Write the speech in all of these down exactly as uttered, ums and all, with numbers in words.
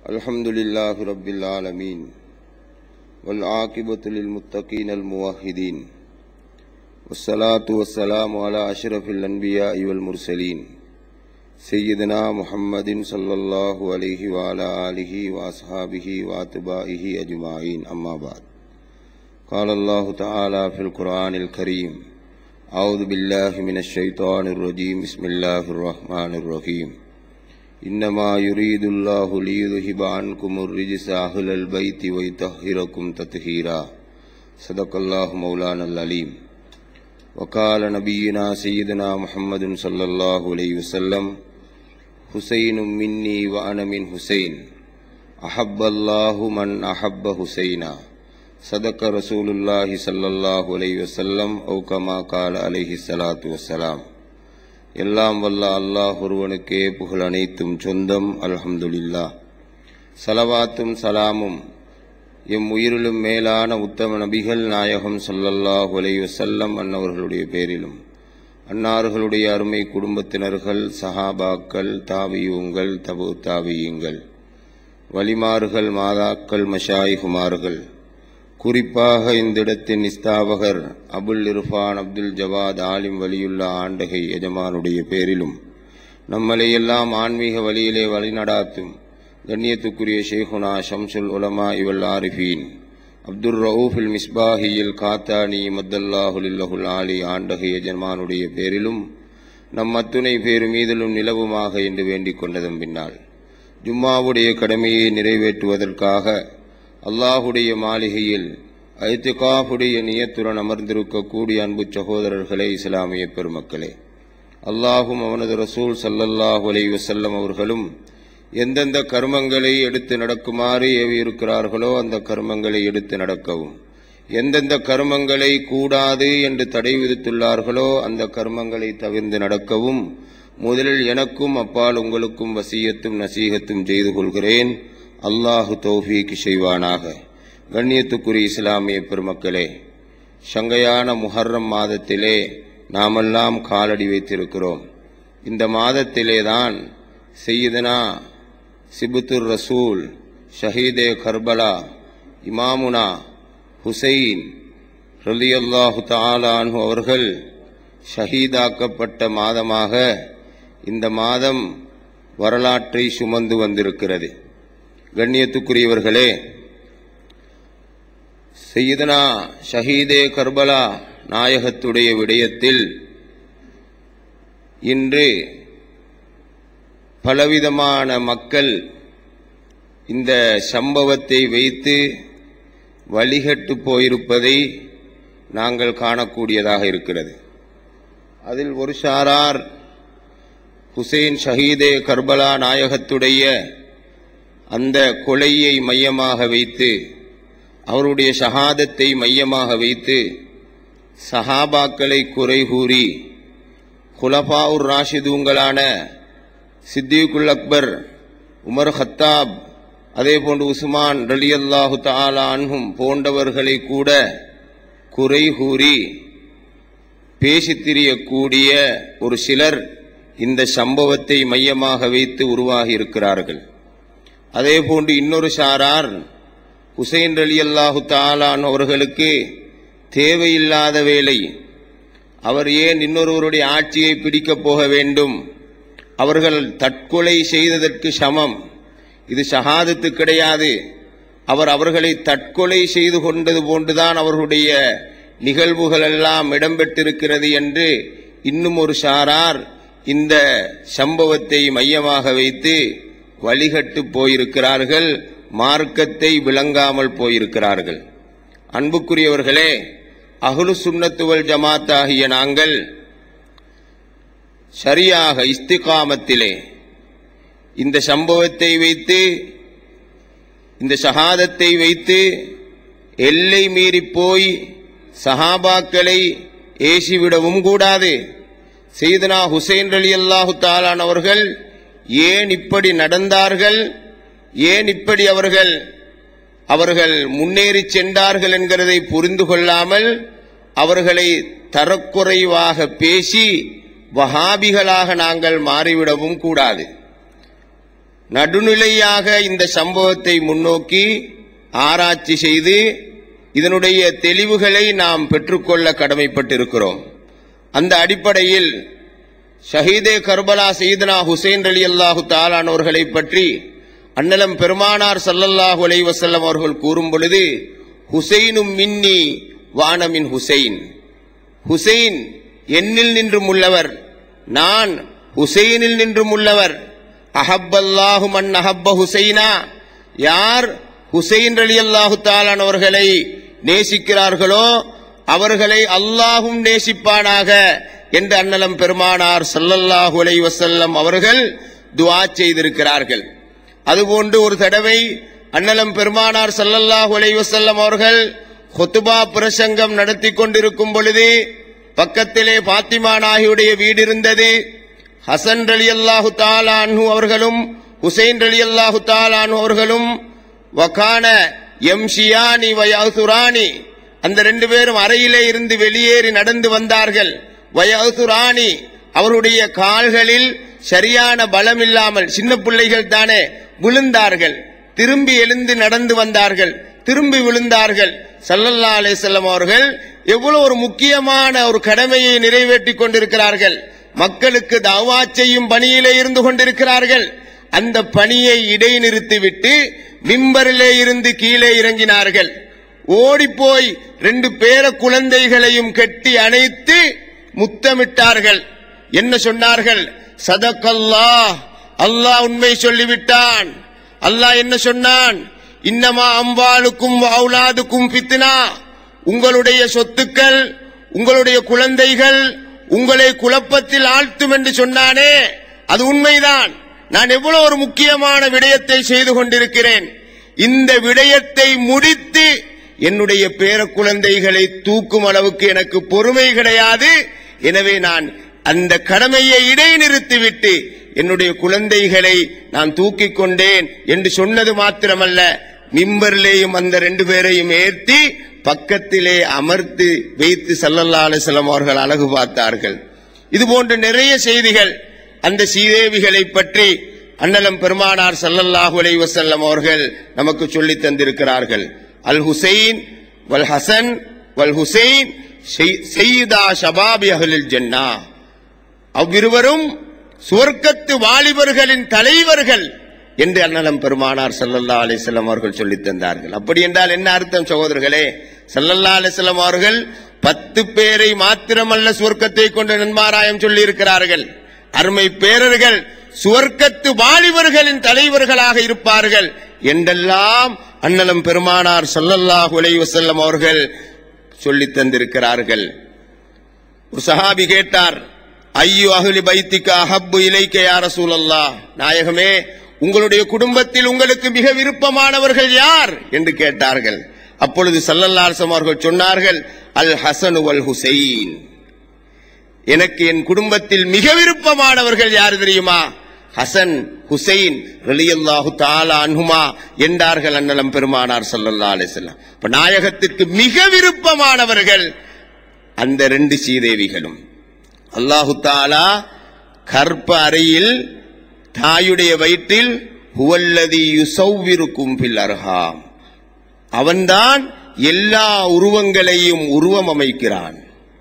अल्हम्दुलिल्लाहि रब्बिल आलमीन वल आक़िबतु लिल मुत्तक़ीन अल मुवह्हिदीन वस्सलातु वस्सलामु अला अशरफिल अन्बियाइ वल मुरसलीन सय्यिदना मुहम्मदिन सल्लल्लाहु अलैहि व अला आलिहि व अस्हाबिहि व अत्बाइहि अजमाइन अम्मा बाद क़ाल अल्लाहु तआला फ़िल क़ुरआनिल करीम अऊज़ु बिल्लाहि मिनश शैतानिर रजीम बिस्मिल्लाहिर रहमानिर रहीम इन्नमा युरीदुल्लाहु लियुज़हिबा अन्कुमुर रिज्सा अह्लल बैति व युतह्हिरकुम तत्हीरा सदक़ल्लाहु मौलानल अलीम वक़ाल नबिय्युना सय्यिदुना मुहम्मदुन सल्लल्लाहु अलैहि वसल्लम हुसैनुम मिन्नी व अना मिन हुसैन अहब्बल्लाहु मन अहब्ब हुसैना सदक़ रसूलुल्लाहि सल्लल्लाहु अलैहि वसल्लम औ कमा क़ाल अलैहि ஸலாத்து வஸ்ஸலாம். எல்லாம் வல்ல அல்லாஹ் ஒருவனுக்கே புகழ் அனைத்தும் சொந்தம். அல்ஹம்துலில்லாஹ். சலவாத்தும் சலாமும் எம் உயிரிலும் மேலான உத்தம நபிகள் நாயகம் ஸல்லல்லாஹு அலைஹி வஸல்லம் அன்னவர்களுடைய பேரிலும் அன்னார்களுடைய அருமை குடும்பத்தினர்கள், சஹாபாக்கள், தாபியூங்கள், தபு தாபியீங்கள், வலிமார்கள், மாதாக்கள், மஷாயிகுமார்கள், குறிப்பாக இந்த இடத்தின் இஸ்தாபகர் அபுல் இர்ஃபான் அப்துல் ஜவாத் ஆலிம் வலியுல்லா ஆண்டகை எஜமானுடைய பேரிலும் நம்மளை எல்லாம் ஆன்மீக வழியிலே வழிநடாத்தும் கண்ணியத்துக்குரிய ஷேகுனா ஷம்சுல் உலமா இவல் ஆரிஃபீன் அப்துர் ரவுஃபில் மிஸ்பாஹியில் காத்தானி மத்தல்லாஹு லில்லஹுல் ஆலி ஆண்டகை எஜமானுடைய பேரிலும் நம் அத்துணை பேரு மீதிலும் நிலவுமாக என்று வேண்டிக் கொண்டதன் பின்னால் ஜும்மாவுடைய கடமையை நிறைவேற்றுவதற்காக அல்லாஹுடைய மாளிகையில் ஐத்திகாஃபுடைய நியத்துடன் அமர்ந்திருக்கக்கூடிய அன்பு சகோதரர்களே, இஸ்லாமிய பெருமக்களே, அல்லாஹும் அவனது ரசூல் ஸல்லல்லாஹு அலைஹி வஸல்லம் அவர்களும் எந்தெந்த கர்மங்களை எடுத்து நடக்குமாறு ஏவியிருக்கிறார்களோ அந்த கர்மங்களை எடுத்து நடக்கவும், எந்தெந்த கர்மங்களை கூடாது என்று தடை விதித்துள்ளார்களோ அந்த கர்மங்களை தவிர்த்து நடக்கவும் முதலில் எனக்கும் அப்பால் உங்களுக்கும் வசியத்தும் நசீகத்தும் செய்து கொள்கிறேன். அல்லாஹு தௌஃபீக் செய்வானாக. கண்ணியத்துக்குரிய இஸ்லாமிய பெருமக்களே, சங்கையான முஹர்ரம் மாதத்திலே நாமெல்லாம் காலடி வைத்திருக்கிறோம். இந்த மாதத்திலே தான் சையதுனா சிபுத்துர் ரசூல் ஷஹீதே கர்பலா இமாமுனா ஹுசைன் ரலியல்லாஹு தஆலா அன்ஹு அவர்கள் ஷஹீதாக்கப்பட்ட மாதமாக இந்த மாதம் வரலாற்றை சுமந்து வந்திருக்கிறது. கண்ணியத்துக்குரியவர்களே, சையதுனா ஷஹீதே கர்பலா நாயகத்துடைய விடயத்தில் இன்று பலவிதமான மக்கள் இந்த சம்பவத்தை வைத்து வழிகட்டு போயிருப்பதை நாங்கள் காணக்கூடியதாக இருக்கிறது. அதில் ஒரு சாரார் ஹுசைன் ஷஹீதே கர்பலா நாயகத்துடைய அந்த கொலையை மையமாக வைத்து, அவருடைய ஷஹாதத்தை மையமாக வைத்து சஹாபாக்களை குறை கூறி குலஃபாவுர் ராஷிதூங்களான சித்திகுல் அக்பர், உமர் ஹத்தாப், அதே போன்று உஸ்மான் ரலியல்லாஹு தஆலா அன்ஹும் போன்றவர்களை கூட குறை கூறி பேசித் திரியக்கூடிய ஒரு சிலர் இந்த சம்பவத்தை மையமாக வைத்து உருவாகி இருக்கிறார்கள். அதே போன்று இன்னொரு சாரார் ஹுசைன் ரலியல்லாஹு தஆலா அவர்களுக்கு தேவையில்லாத வேலை, அவர் ஏன் இன்னொருவருடைய ஆட்சியை பிடிக்கப் போக வேண்டும், அவர்கள் தற்கொலை செய்ததற்கு சமம், இது ஷஹாதத்து கிடையாது, அவர் அவர்களை தற்கொலை செய்து கொண்டது போன்றுதான் அவர்களுடைய நிகழ்வுகள் எல்லாம் இடம்பெற்றிருக்கிறது என்று இன்னும் ஒரு சாரார் இந்த சம்பவத்தை மையமாக வைத்து வழிகட்டு போயிருக்கிறார்கள், மார்க்கத்தை விளங்காமல் போயிருக்கிறார்கள். அன்புக்குரியவர்களே, அஹ்லு சுன்னத்து வல் ஜமாத் ஆகிய நாங்கள் சரியாக இஸ்திகாமத்திலே இந்த சம்பவத்தை வைத்து, இந்த ஷஹாதத்தை வைத்து எல்லை மீறி போய் சஹாபாக்களை ஏசிவிடவும் கூடாது. சையதுனா ஹுசைன் ரலியல்லாஹு தஆலா அவர்கள் ஏன் இப்படி நடந்தார்கள், ஏன் இப்படி அவர்கள் அவர்கள் முன்னேறி சென்றார்கள் என்கிறதை புரிந்து கொள்ளாமல் அவர்களை தரக்குறைவாக பேசி வஹாபிகளாக நாங்கள் மாறிவிடவும் கூடாது. நடுநிலையாக இந்த சம்பவத்தை முன்னோக்கி ஆராய்ச்சி செய்து இதனுடைய தெளிவுகளை நாம் பெற்றுக்கொள்ள கடமைப்பட்டிருக்கிறோம். அந்த அடிப்படையில் ஷஹீதே கர்பலா சையதுனா ஹுசைன் ரலியல்லாஹு தஆலா அவர்களை பற்றி அன்னலம் பெருமானார் ஸல்லல்லாஹு அலைஹி வஸல்லம் அவர்கள் கூறும் பொழுது, ஹுசைனும் மின்னி வானமின் ஹுசைன், ஹுசைன் என்னில் நின்றும் உள்ளவர், நான் ஹுசைனில் நின்றும் உள்ளவர். அஹப்பல்லாஹு மன் அஹப்ப ஹுசைனா, யார் ஹுசைன் ரலியல்லாஹு தஆலா அவர்களை நேசிக்கிறார்களோ அவர்களை அல்லாஹும் நேசிப்பானாக என்று அன்னலம் பெருமானார் ஸல்லல்லாஹு அலைஹி வஸல்லம் அவர்கள் துஆ செய்திருக்கிறார்கள். அதுபோன்று ஒரு தடவை அன்னலம் பெருமானார் ஸல்லல்லாஹு அலைஹி வஸல்லம் அவர்கள் குத்பா பிரசங்கம் நடத்தி கொண்டிருக்கும் பொழுது பக்கத்திலே பாத்திமா நாயகியுடைய வீடு இருந்தது. ஹசன் ரலியல்லாஹு தஆலா அன்ஹு அவர்களும் ஹுசைன் ரலியல்லாஹு தஆலா அன்ஹு அவர்களும் வகான யம்ஷியானி வயசுரானி, அந்த ரெண்டு பேரும் அறையிலே இருந்து வெளியேறி நடந்து வந்தார்கள். வயசுரானி, அவருடைய கால்களில் சரியான பலம் இல்லாமல், சின்ன பிள்ளைகள் தானே, விழுந்தார்கள். திரும்பி எழுந்து நடந்து வந்தார்கள், திரும்பி விழுந்தார்கள். ஸல்லல்லாஹு அலைஹி வஸல்லம் அவர்கள் எவ்வளவு ஒரு முக்கியமான ஒரு கடமையை நிறைவேற்றி கொண்டிருக்கிறார்கள். மக்களுக்கு தஅவா செய்யும் பணியிலே இருந்து கொண்டிருக்கிறார்கள். அந்த பணியை இடைநிறுத்திவிட்டு மிம்பரிலே இருந்து கீழே இறங்கினார்கள். ஓடிப்போய் ரெண்டு பேர குழந்தைகளையும் கட்டி அணைத்து முத்தமிட்டார்கள். என்ன சொன்னார்கள்? சதகல்லாஹ், அல்லாஹ் உண்மை சொல்லிவிட்டான். அல்லாஹ் என்ன சொன்னான்? இன்னமா அம்வாலுக்கும் அவுலாதுக்கும் ஃபித்னா, உங்களுடைய சொத்துக்கள், உங்களுடைய குழந்தைகள் உங்களை குழப்பத்தில் ஆழ்த்தும் என்று சொன்னானே, அது உண்மைதான். நான் எவ்வளவு ஒரு முக்கியமான விடயத்தை செய்து கொண்டிருக்கிறேன். இந்த விடயத்தை முடித்து என்னுடைய பேர குழந்தைகளை தூக்கும் அளவுக்கு எனக்கு பொறுமை கிடையாது. எனவே நான் அந்த கடமையை இடைநிறுத்திவிட்டு என்னுடைய குழந்தைகளை நான் தூக்கிக் கொண்டேன் என்று சொன்னது மாத்திரமல்ல, மிம்பரிலேயும் அந்த ரெண்டு பேரையும் ஏற்றி பக்கத்திலே அமர்த்தி வைத்து ஸல்லல்லாஹு அலைஹி வஸல்லம் அவர்கள் அழகு பார்த்தார்கள். இது போன்ற நிறைய செய்திகள் அந்த சீதேவிகளை பற்றி அன்னலம் பெருமானார் ஸல்லல்லாஹு அலைஹி வஸல்லம் அவர்கள் நமக்கு சொல்லித் தந்திருக்கிறார்கள். அல் ஹுசைன் வல் ஹசன் வல் ஹுசைன் சையீதா ஷபாபி அஹ்லில் ஜன்னா, அவ்விருவரும் சுவர்க்கத்து வாலிபர்களின் தலைவர்கள் என்று அன்னலம் பெருமானார் ஸல்லல்லாஹு அலைஹி வஸல்லம் அவர்கள் சொல்லித் தந்தார்கள். அப்படி என்றால் என்ன அர்த்தம் சகோதரர்களே? ஸல்லல்லாஹு அலைஹி வஸல்லம் அவர்கள் பத்து பேரை மாத்திரமல்ல சுவர்க்கத்தை கொண்டு நன்மாராயம் சொல்லி இருக்கிறார்கள். அருமை பேரர்கள் சுவர்க்கத்து வாலிபர்களின் தலைவர்களாக இருப்பார்கள் என்றெல்லாம் அன்னலம் பெருமானார் ஸல்லல்லாஹு அலைஹி வஸல்லம் அவர்கள் சொல்லித் தந்திருக்கிறார்கள். ஒரு சஹாபி கேட்டார், ஐயு அஹ்லி பைத்திக அஹப்பு இலைக்க யா ரசூலல்லாஹ், நாயகமே உங்களுடைய குடும்பத்தில் உங்களுக்கு மிக விருப்பமானவர்கள் யார் என்று கேட்டார்கள். அப்பொழுது ஸல்லல்லாஹு அலைஹி வஸல்லம் அவர்கள் சொன்னார்கள், அல் ஹசன் வல் ஹுசைன், எனக்கு என் குடும்பத்தில் மிக விருப்பமானவர்கள் யார் தெரியுமா? ஹசன் ஹுசைன் ரலியல்லாஹு தஆலா அன்ஹுமா என்றார்கள் அன்னலம் பெருமானார் ஸல்லல்லாஹு அலைஹி வஸல்லம். இப்ப நாயகத்திற்கு மிக விருப்பமானவர்கள் அந்த ரெண்டு சீதேவிகளும். அல்லாஹு தஆலா கற்ப அறையில் தாயுடைய வயிற்றில் ஹுவல்லதி யுஸவ்விருக்கும் ஃபில் அர்ஹாம், அவன்தான் எல்லா உருவங்களையும் உருவம் அமைக்கிறான்.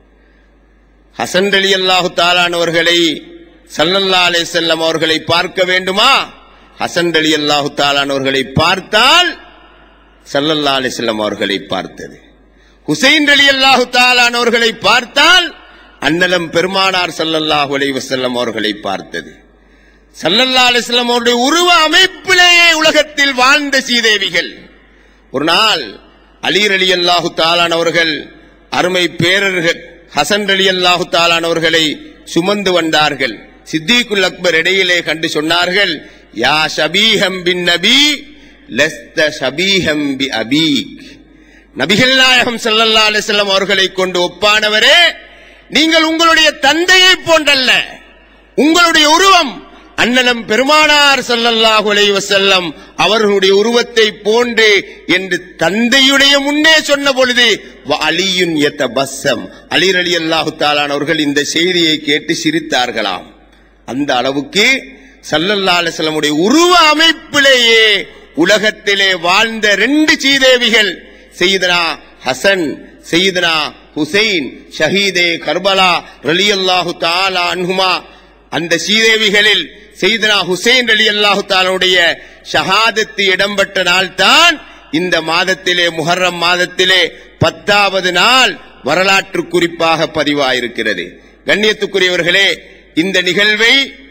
ஹசன் ரலியல்லாஹு தஆலா அவர்களை ஸல்லல்லாஹு அலைஹி வஸல்லம் அவர்களை பார்க்க வேண்டுமா? ஹசன் ரலியல்லாஹு தஆலா அவர்களை பார்த்தால் ஸல்லல்லாஹு அலைஹி வஸல்லம் அவர்களை பார்த்தது. ஹுசைன் ரலியல்லாஹு தஆலா அவர்களை பார்த்தால் அன்னலம் பெருமானார் ஸல்லல்லாஹு அலைஹி வஸல்லம் அவர்களை பார்த்தது. ஸல்லல்லாஹு அலைஹி வஸல்லம் அவருடைய உருவ அமைப்பிலேயே உலகத்தில் வாழ்ந்த சீதேவிகள். ஒரு நாள் அலி ரலியல்லாஹு தஆலா அவர்கள் அருமை பேரர்கள் ஹசன் ரலியல்லாஹு தஆலா அவர்களை சுமந்து வந்தார்கள். சித்திகுல் அக்பர் இடையிலே கண்டு சொன்னார்கள், யா ஷபீஹம் பின் நபி லஸ்த ஷபீஹம் பி அபீக், நபிகள் நாயகம் ஸல்லல்லாஹு அலைஹி வஸல்லம் அவர்களை கொண்டு ஒப்பானவரே, நீங்கள் உங்களுடைய தந்தையை போன்றல்ல, உங்களுடைய உருவம் அன்னலம் பெருமானார் ஸல்லல்லாஹு அலைஹி வஸல்லம் அவர்களுடைய உருவத்தை போன்று என்று தந்தையுடைய முன்னே சொன்ன பொழுது அலியுன் யதபஸ்ஸம், அலி ரலியல்லாஹு தஆலா அவர்கள் இந்த செய்தியை கேட்டு சிரித்தார்களாம். அந்த அளவுக்கு ஸல்லல்லாஹு அலைஹி வஸல்லம் உடைய உருவ அமைப்பிலேயே உலகத்திலே வாழ்ந்த ரெண்டு சீதேவிகள் சையதுனா ஹசன் சையதுனா ஹுசைன் ஷஹீதே கர்பலா ரலியல்லாஹு தஆலா அன்ஹுமா. அந்த சீதேவிகளில் சையதுனா ஹுசைன் ரலியல்லாஹு தஆலாவுடைய ஷஹாதத்து இடம்பெற்ற நாள் தான் இந்த மாதத்திலே முஹர்ரம் மாதத்திலே பத்தாவது நாள் வரலாற்று குறிப்பாக பதிவாயிருக்கிறது. கண்ணியத்துக்குரியவர்களே, இந்த நிகழ்வை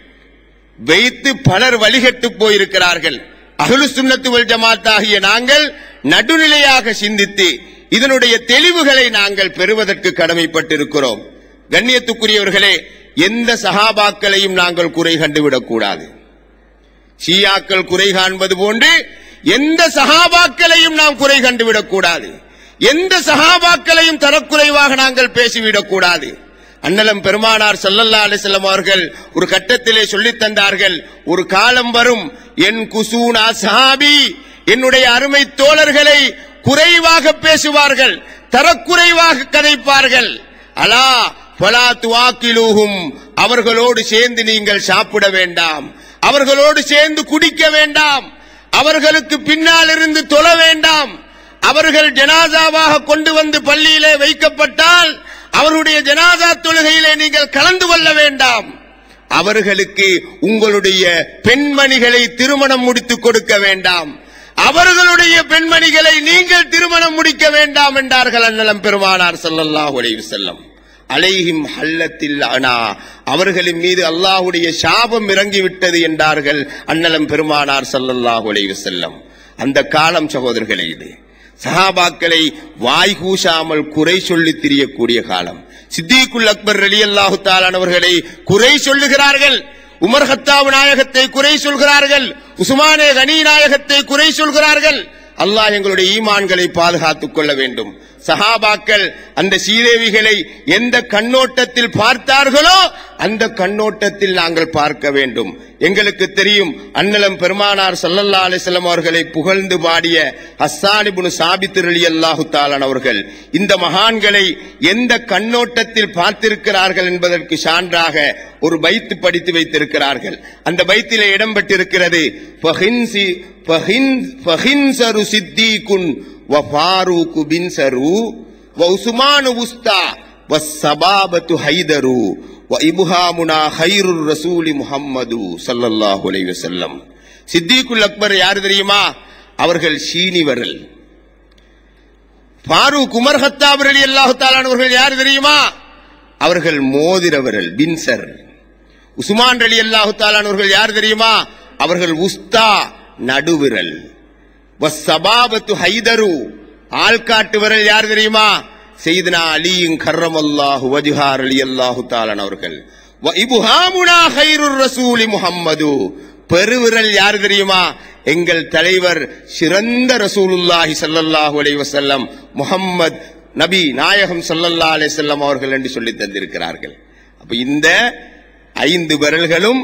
வைத்து பலர் வழிகட்டு போயிருக்கிறார்கள். அஹ்லு சுன்னத்து வல் ஜமாத் ஆகிய நாங்கள் நடுநிலையாக சிந்தித்து இதனுடைய தெளிவுகளை நாங்கள் பெறுவதற்கு கடமைப்பட்டிருக்கிறோம். கண்ணியத்துக்குரியவர்களே, எந்த சஹாபாக்களையும் நாங்கள் குறை கண்டுவிடக் கூடாது. ஷியாக்கள் குறை காண்பது போன்று எந்த சஹாபாக்களையும் நாம் குறை கண்டுவிடக் கூடாது. எந்த சஹாபாக்களையும் தரக்குறைவாக நாங்கள் பேசிவிடக் கூடாது. அன்னலம் பெருமானார் ஸல்லல்லாஹு அலைஹி வஸல்லம் அவர்கள் ஒரு கட்டத்திலே சொல்லித் தந்தார்கள், ஒரு காலம் வரும் என் குசூனா சஹாபி, என்னுடைய அருமை தோழர்களை குறைவாக பேசுவார்கள், தரக்குறைவாக கதைப்பார்கள். அலா ஃபலா துவாக்கிலூஹும், அவர்களோடு சேர்ந்து நீங்கள் சாப்பிட வேண்டாம், அவர்களோடு சேர்ந்து குடிக்க வேண்டாம், அவர்களுக்கு பின்னால் இருந்து தொழ வேண்டாம். அவர்கள் ஜனாசாவாக கொண்டு வந்து பள்ளியிலே வைக்கப்பட்டால் அவருடைய ஜனாசா தொழுகையிலே நீங்கள் கலந்து கொள்ள வேண்டாம். அவர்களுக்கு உங்களுடைய பெண்மணிகளை திருமணம் முடித்துக் கொடுக்க வேண்டாம், அவர்களுடைய பெண்மணிகளை நீங்கள் திருமணம் முடிக்க வேண்டாம் என்றார்கள் அன்னலம் பெருமானார் ஸல்லல்லாஹு அலைஹி வஸல்லம். அலைஹிம் ஹல்லத்தில் அனா, அவர்களின் மீது அல்லாஹ்வுடைய சாபம் இறங்கிவிட்டது என்றார்கள் அன்னலம் பெருமானார் ஸல்லல்லாஹு அலைஹி வஸல்லம். அந்த காலம் சகோதரர்களே, இது சஹாபாக்களை வாய் கூசாமல் குறை சொல்லி திரியக்கூடிய காலம். சித்திகுல் அக்பர் ரலியல்லாஹு தஆலா அவர்களை குறை சொல்லுகிறார்கள், உமர் கத்தாப் நாயகத்தை குறை சொல்கிறார்கள், உஸ்மானே கனி நாயகத்தை குறை சொல்கிறார்கள். அல்லாஹ் எங்களுடைய ஈமான்களை பாதுகாத்துக் கொள்ள வேண்டும். சஹாபாக்கள் அந்த சீதேவிகளை எந்த கண்ணோட்டத்தில் பார்த்தார்களோ அந்த கண்ணோட்டத்தில் நாங்கள் பார்க்க வேண்டும். எங்களுக்கு தெரியும், அன்னலம் பெருமானார் ஸல்லல்லாஹு அலைஹி வஸல்லம் அவர்களை புகழ்ந்து பாடிய ஹஸ்ஸான் இப்னு சாபித் ரலியல்லாஹு தஆலா அவர்கள் இந்த மகான்களை எந்த கண்ணோட்டத்தில் பார்த்திருக்கிறார்கள் என்பதற்கு சான்றாக ஒரு பைத்து படித்து வைத்திருக்கிறார்கள். அந்த பைத்திலே இடம்பெற்றிருக்கிறது, ஃபஹின்சி ஃபஹின் ஃபஹின்சரு சித்தீகுன் வ ஃபாரூக் பின்சரு வ உஸ்மான் உஸ்தா வ ஸபாபத்து ஹைதரு வ இப்ஹாமுனா ஹைருர் ரசூலி முஹம்மது ஸல்லல்லாஹு அலைஹி வஸல்லம். சித்திகுல் அக்பர் யார் தெரியுமா? அவர்கள் சீனிவர்கள். ஃபாரூக் உமர் கத்தாப் ரலியல்லாஹு தஆலா அவர்கள் யார் தெரியுமா? அவர்கள் மோதிரவர்கள், பின்சர். உஸ்மான் ரலியல்லாஹு தஆலா அவர்கள் யார் தெரியுமா? அவர்கள் உஸ்தா, நடுவிரல். வஸ்ஸபாபத்து ஹைதரு, ஆள்காட்டு விரல் யார் தெரியுமா? சையதுனா அலியின் கர்ரமல்லாஹு வஜ்ஹா ரலியல்லாஹு தஆலா அவர்கள். வ இப்ஹாமுனா ஹைருர் ரசூலி முஹம்மது, பெருவிரல் யார் தெரியுமா? எங்கள் தலைவர் சிறந்த ரசூலுல்லாஹி ஸல்லல்லாஹு அலைஹி வஸல்லம் முஹம்மத் நபி நாயகம் ஸல்லல்லாஹு அலைஹி வஸல்லம் அவர்கள் என்று சொல்லி தந்திருக்கிறார்கள். அப்ப இந்த ஐந்து விரல்களும்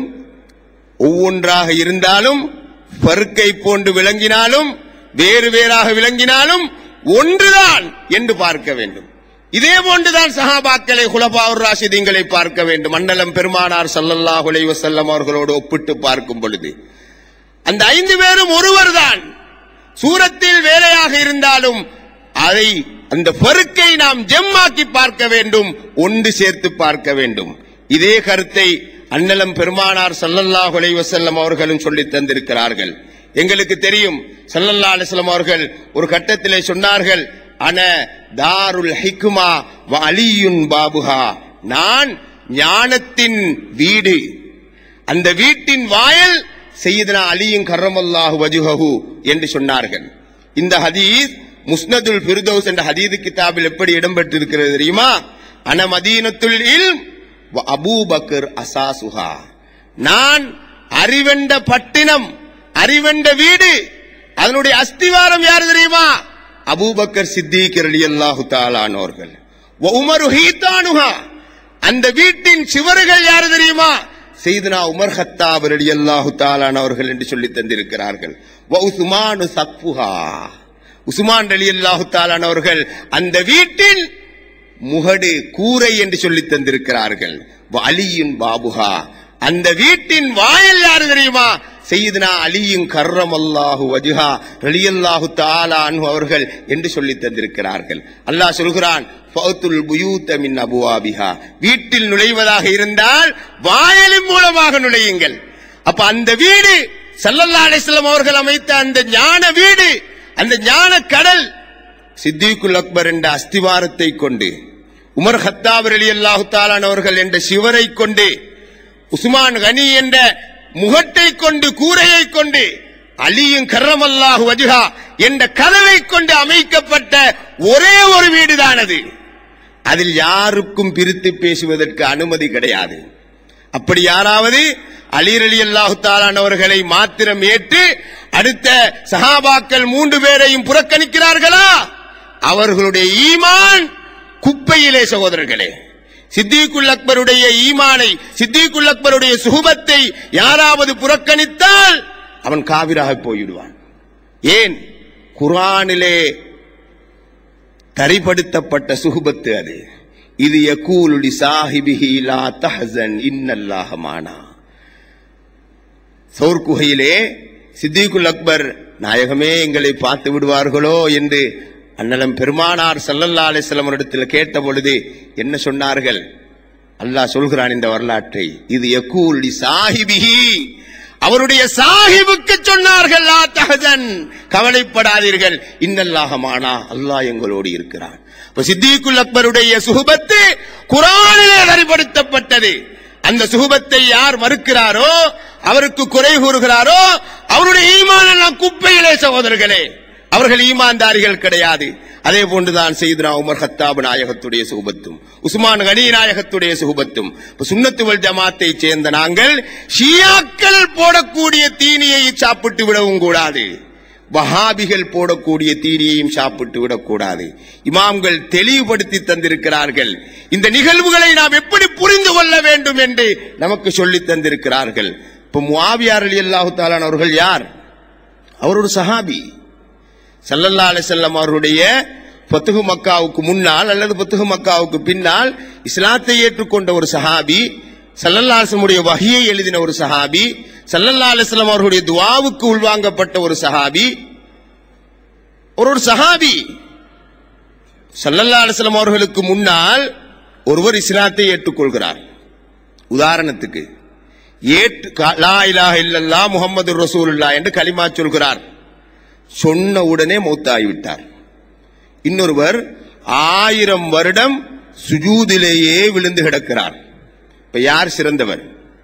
ஒவ்வொன்றாக இருந்தாலும், பருக்கை போன்று விளங்கினாலும், வேறு வேறாக விளங்கினாலும் ஒன்றுதான் என்று பார்க்க வேண்டும். இதே போன்றுதான் சஹாபாக்களை குலஃபாவுர் ராஷிதீன்களை பார்க்க வேண்டும். அன்னலம் பெருமானார் ஸல்லல்லாஹு அலைஹி வஸல்லம் அவர்களோடு ஒப்பிட்டு பார்க்கும் பொழுது அந்த ஐந்து பேரும் ஒருவர் தான். சூரத்தில் வேறையாக இருந்தாலும் அதை அந்த பருக்கை நாம் ஜெம்மாக்கி பார்க்க வேண்டும், ஒன்று சேர்த்து பார்க்க வேண்டும். இதே கருத்தை அன்னலம் பெருமானார் ஸல்லல்லாஹு அலைஹி வஸல்லம் அவர்களும் சொல்லி தந்திருக்கிறார்கள். எங்களுக்கு தெரியும், ஸல்லல்லாஹு அலைஹி வஸல்லம் அவர்கள் ஒரு கட்டத்திலே சொன்னார்கள், அன தாருல் ஹிக்மா வ அலியுன் பாபுஹா, நான் ஞானத்தின் வீடு, அந்த வீட்டின் வாயில் சையதுனா அலியின் கர்ரமல்லாஹு வஜ்ஹஹு என்று சொன்னார்கள். இந்த ஹதீஸ் முஸ்னதுல் ஃபிர்தௌஸ் என்ற ஹதீஸ் கிதாபில் எப்படி இடம்பெற்றிருக்கிறது தெரியுமா? அன மதீனத்துல் இல்ம் வ அபூபக்கர் அசாசுஹா, நான் அறிவெண்ட பட்டினம், அறிவெண்ட வீடு, அதனுடைய அஸ்திவாரம் யார் தெரியுமா? அபூபக்கர் சித்திக் ரலியல்லாஹு தஆலா அவர்கள். வ உமரு ஹீதானுஹா, அந்த வீட்டின் சுவர்கள் யார் தெரியுமா? சையதுனா உமர் கத்தாப் ரலியல்லாஹு தஆலா அவர்கள் என்று சொல்லி தந்திருக்கிறார்கள். வ உஸ்மானு சக்ஃபுஹா, உஸ்மான் ரலியல்லாஹு தஆலா அவர்கள் அந்த வீட்டின் முகடு, கூரை என்று சொல்லி தந்திருக்கிறார்கள். வ அலியின் பாபுஹா, அந்த வீட்டின் வாயில் யாரு தெரியுமா? சையதுனா அலியும் கர்ரமல்லாஹு வஜ்ஹா ரலியல்லாஹு தஆலா அன்ஹு அவர்கள் என்று சொல்லி தந்திருக்கிறார்கள். அல்லாஹ் சொல்கிறான், ஃபௌத்துல் புயூத மின் அபுவாபிஹா, வீட்டில் நுழைவதாக இருந்தால் வாயிலின் மூலமாக நுழையுங்கள். அப்ப அந்த வீடு ஸல்லல்லாஹு அலைஹி வஸல்லம் அவர்கள் அமைத்த அந்த ஞான வீடு, அந்த ஞான கடல், சித்திகுல் அக்பர் என்ற அஸ்திவாரத்தை கொண்டு, உமர் கத்தாப் ரலியல்லாஹு தஆலா அவர்கள் என்ற சிவரை கொண்டு, உஸ்மான் கனி என்ற முகட்டை கொண்டு, கூரையை கொண்டு, அலியும் கர்ரமல்லாஹு வஜ்ஹா என்ற கதவை கொண்டு அமைக்கப்பட்ட ஒரே ஒரு வீடுதான் அது. அதில் யாருக்கும் பிரித்து பேசுவதற்கு அனுமதி கிடையாது. அப்படி யாராவது அலி ரலியல்லாஹு தஆலா அவர்களை மாத்திரம் ஏற்று அடுத்த சஹாபாக்கள் மூன்று பேரையும் புறக்கணிக்கிறார்களா? அவர்களுடைய ஈமான் குப்பையிலே சகோதரர்களே. சித்திகுல் அக்பருடைய ஈமானை, சித்திகுல் அக்பருடைய சுஹபத்தை யாராவது புறக்கணித்தால் அவன் காவிராக போய்விடுவான். ஏன்? குர்ஆனிலே தரிப்படுத்தப்பட்ட சுஹபத்து அது. இது யகூலு லி சாஹிபிஹி லா தஹஸன் இன்னல்லாஹ மானா. சௌர் குகையிலே சித்திகுல் அக்பர், நாயகமே எங்களை பார்த்து விடுவார்களோ என்று அண்ணலம் பெருமானார் ஸல்லல்லாஹு அலைஹி வஸல்லம் இடத்தில் கேட்ட பொழுது என்ன சொன்னார்கள்? அல்லாஹ் சொல்கிறான் இந்த வரலாற்றை, இது யகூல் லி சாஹிபிஹி, அவருடைய சாஹிபுக்கு சொன்னார்கள், லா தஹஸன், கவலைப்படாதீர்கள், இன்னல்லாஹ மானா, அல்லாஹ் எங்களோடு இருக்கிறான். இப்ப சித்திகுல் அக்பருடைய சுஹபத்து குர்ஆனிலே தரிப்படுத்தப்பட்டது. அந்த சுஹபத்தை யார் மறுக்கிறாரோ, அவருக்கு குறை கூறுகிறாரோ, அவருடைய ஈமான் எல்லாம் குப்பையிலே சகோதரர்களே. அவர்கள் ஈமான்தாரிகள் கிடையாது. அதே போன்றுதான் சையதுனா உமர் கத்தாப் நாயகத்துடைய சுஹபத்தும், உஸ்மான் கனி நாயகத்துடைய சுஹபத்தும். சுன்னத்து வல் ஜமாத்தை சேர்ந்த நாங்கள் ஷியாக்கள் போடக்கூடிய தீனியை சாப்பிட்டு விடவும் கூடாது, வஹாபிகள் போடக்கூடிய தீனியையும் சாப்பிட்டு விடக்கூடாது. இமாம்கள் தெளிவுபடுத்தி தந்திருக்கிறார்கள். இந்த நிகழ்வுகளை நாம் எப்படி புரிந்து கொள்ள வேண்டும் என்று நமக்கு சொல்லி தந்திருக்கிறார்கள். இப்ப முஆவியா ரலியல்லாஹு தஆலா அவர்கள் யார்? அவர் ஒரு சஹாபி. ஸல்லல்லாஹு அலைஹி வஸல்லம் அவருடைய ஃபத்ஹு மக்காவுக்கு முன்னால் அல்லது ஃபத்ஹு மக்காவுக்கு பின்னால் இஸ்லாத்தை ஏற்றுக்கொண்ட ஒரு சஹாபி, ஸல்லல்லாஹு அலைஹி வஸல்லம் வஹியை எழுதின ஒரு சஹாபி, ஸல்லல்லாஹு அலைஹி வஸல்லம் அவருடைய துஆவுக்கு உள்வாங்கப்பட்ட ஒரு சஹாபி, ஒரு ஒரு சஹாபி. ஸல்லல்லாஹு அலைஹி வஸல்லம் அவர்களுக்கு முன்னால் ஒருவர் இஸ்லாத்தை ஏற்றுக்கொள்கிறார். உதாரணத்துக்கு ஏற்று லா இலாஹ இல்லல்லாஹ் முஹம்மதுர் ரசூலுல்லாஹ் என்று கலிமா சொல்கிறார். சொன்ன உடனே மௌத்தாகிவிட்டார். இன்னொருவர் ஆயிரம் வருடம் சுஜூதிலேயே விழுந்து கிடக்கிறார். இப்ப யார் சிறந்தவர்?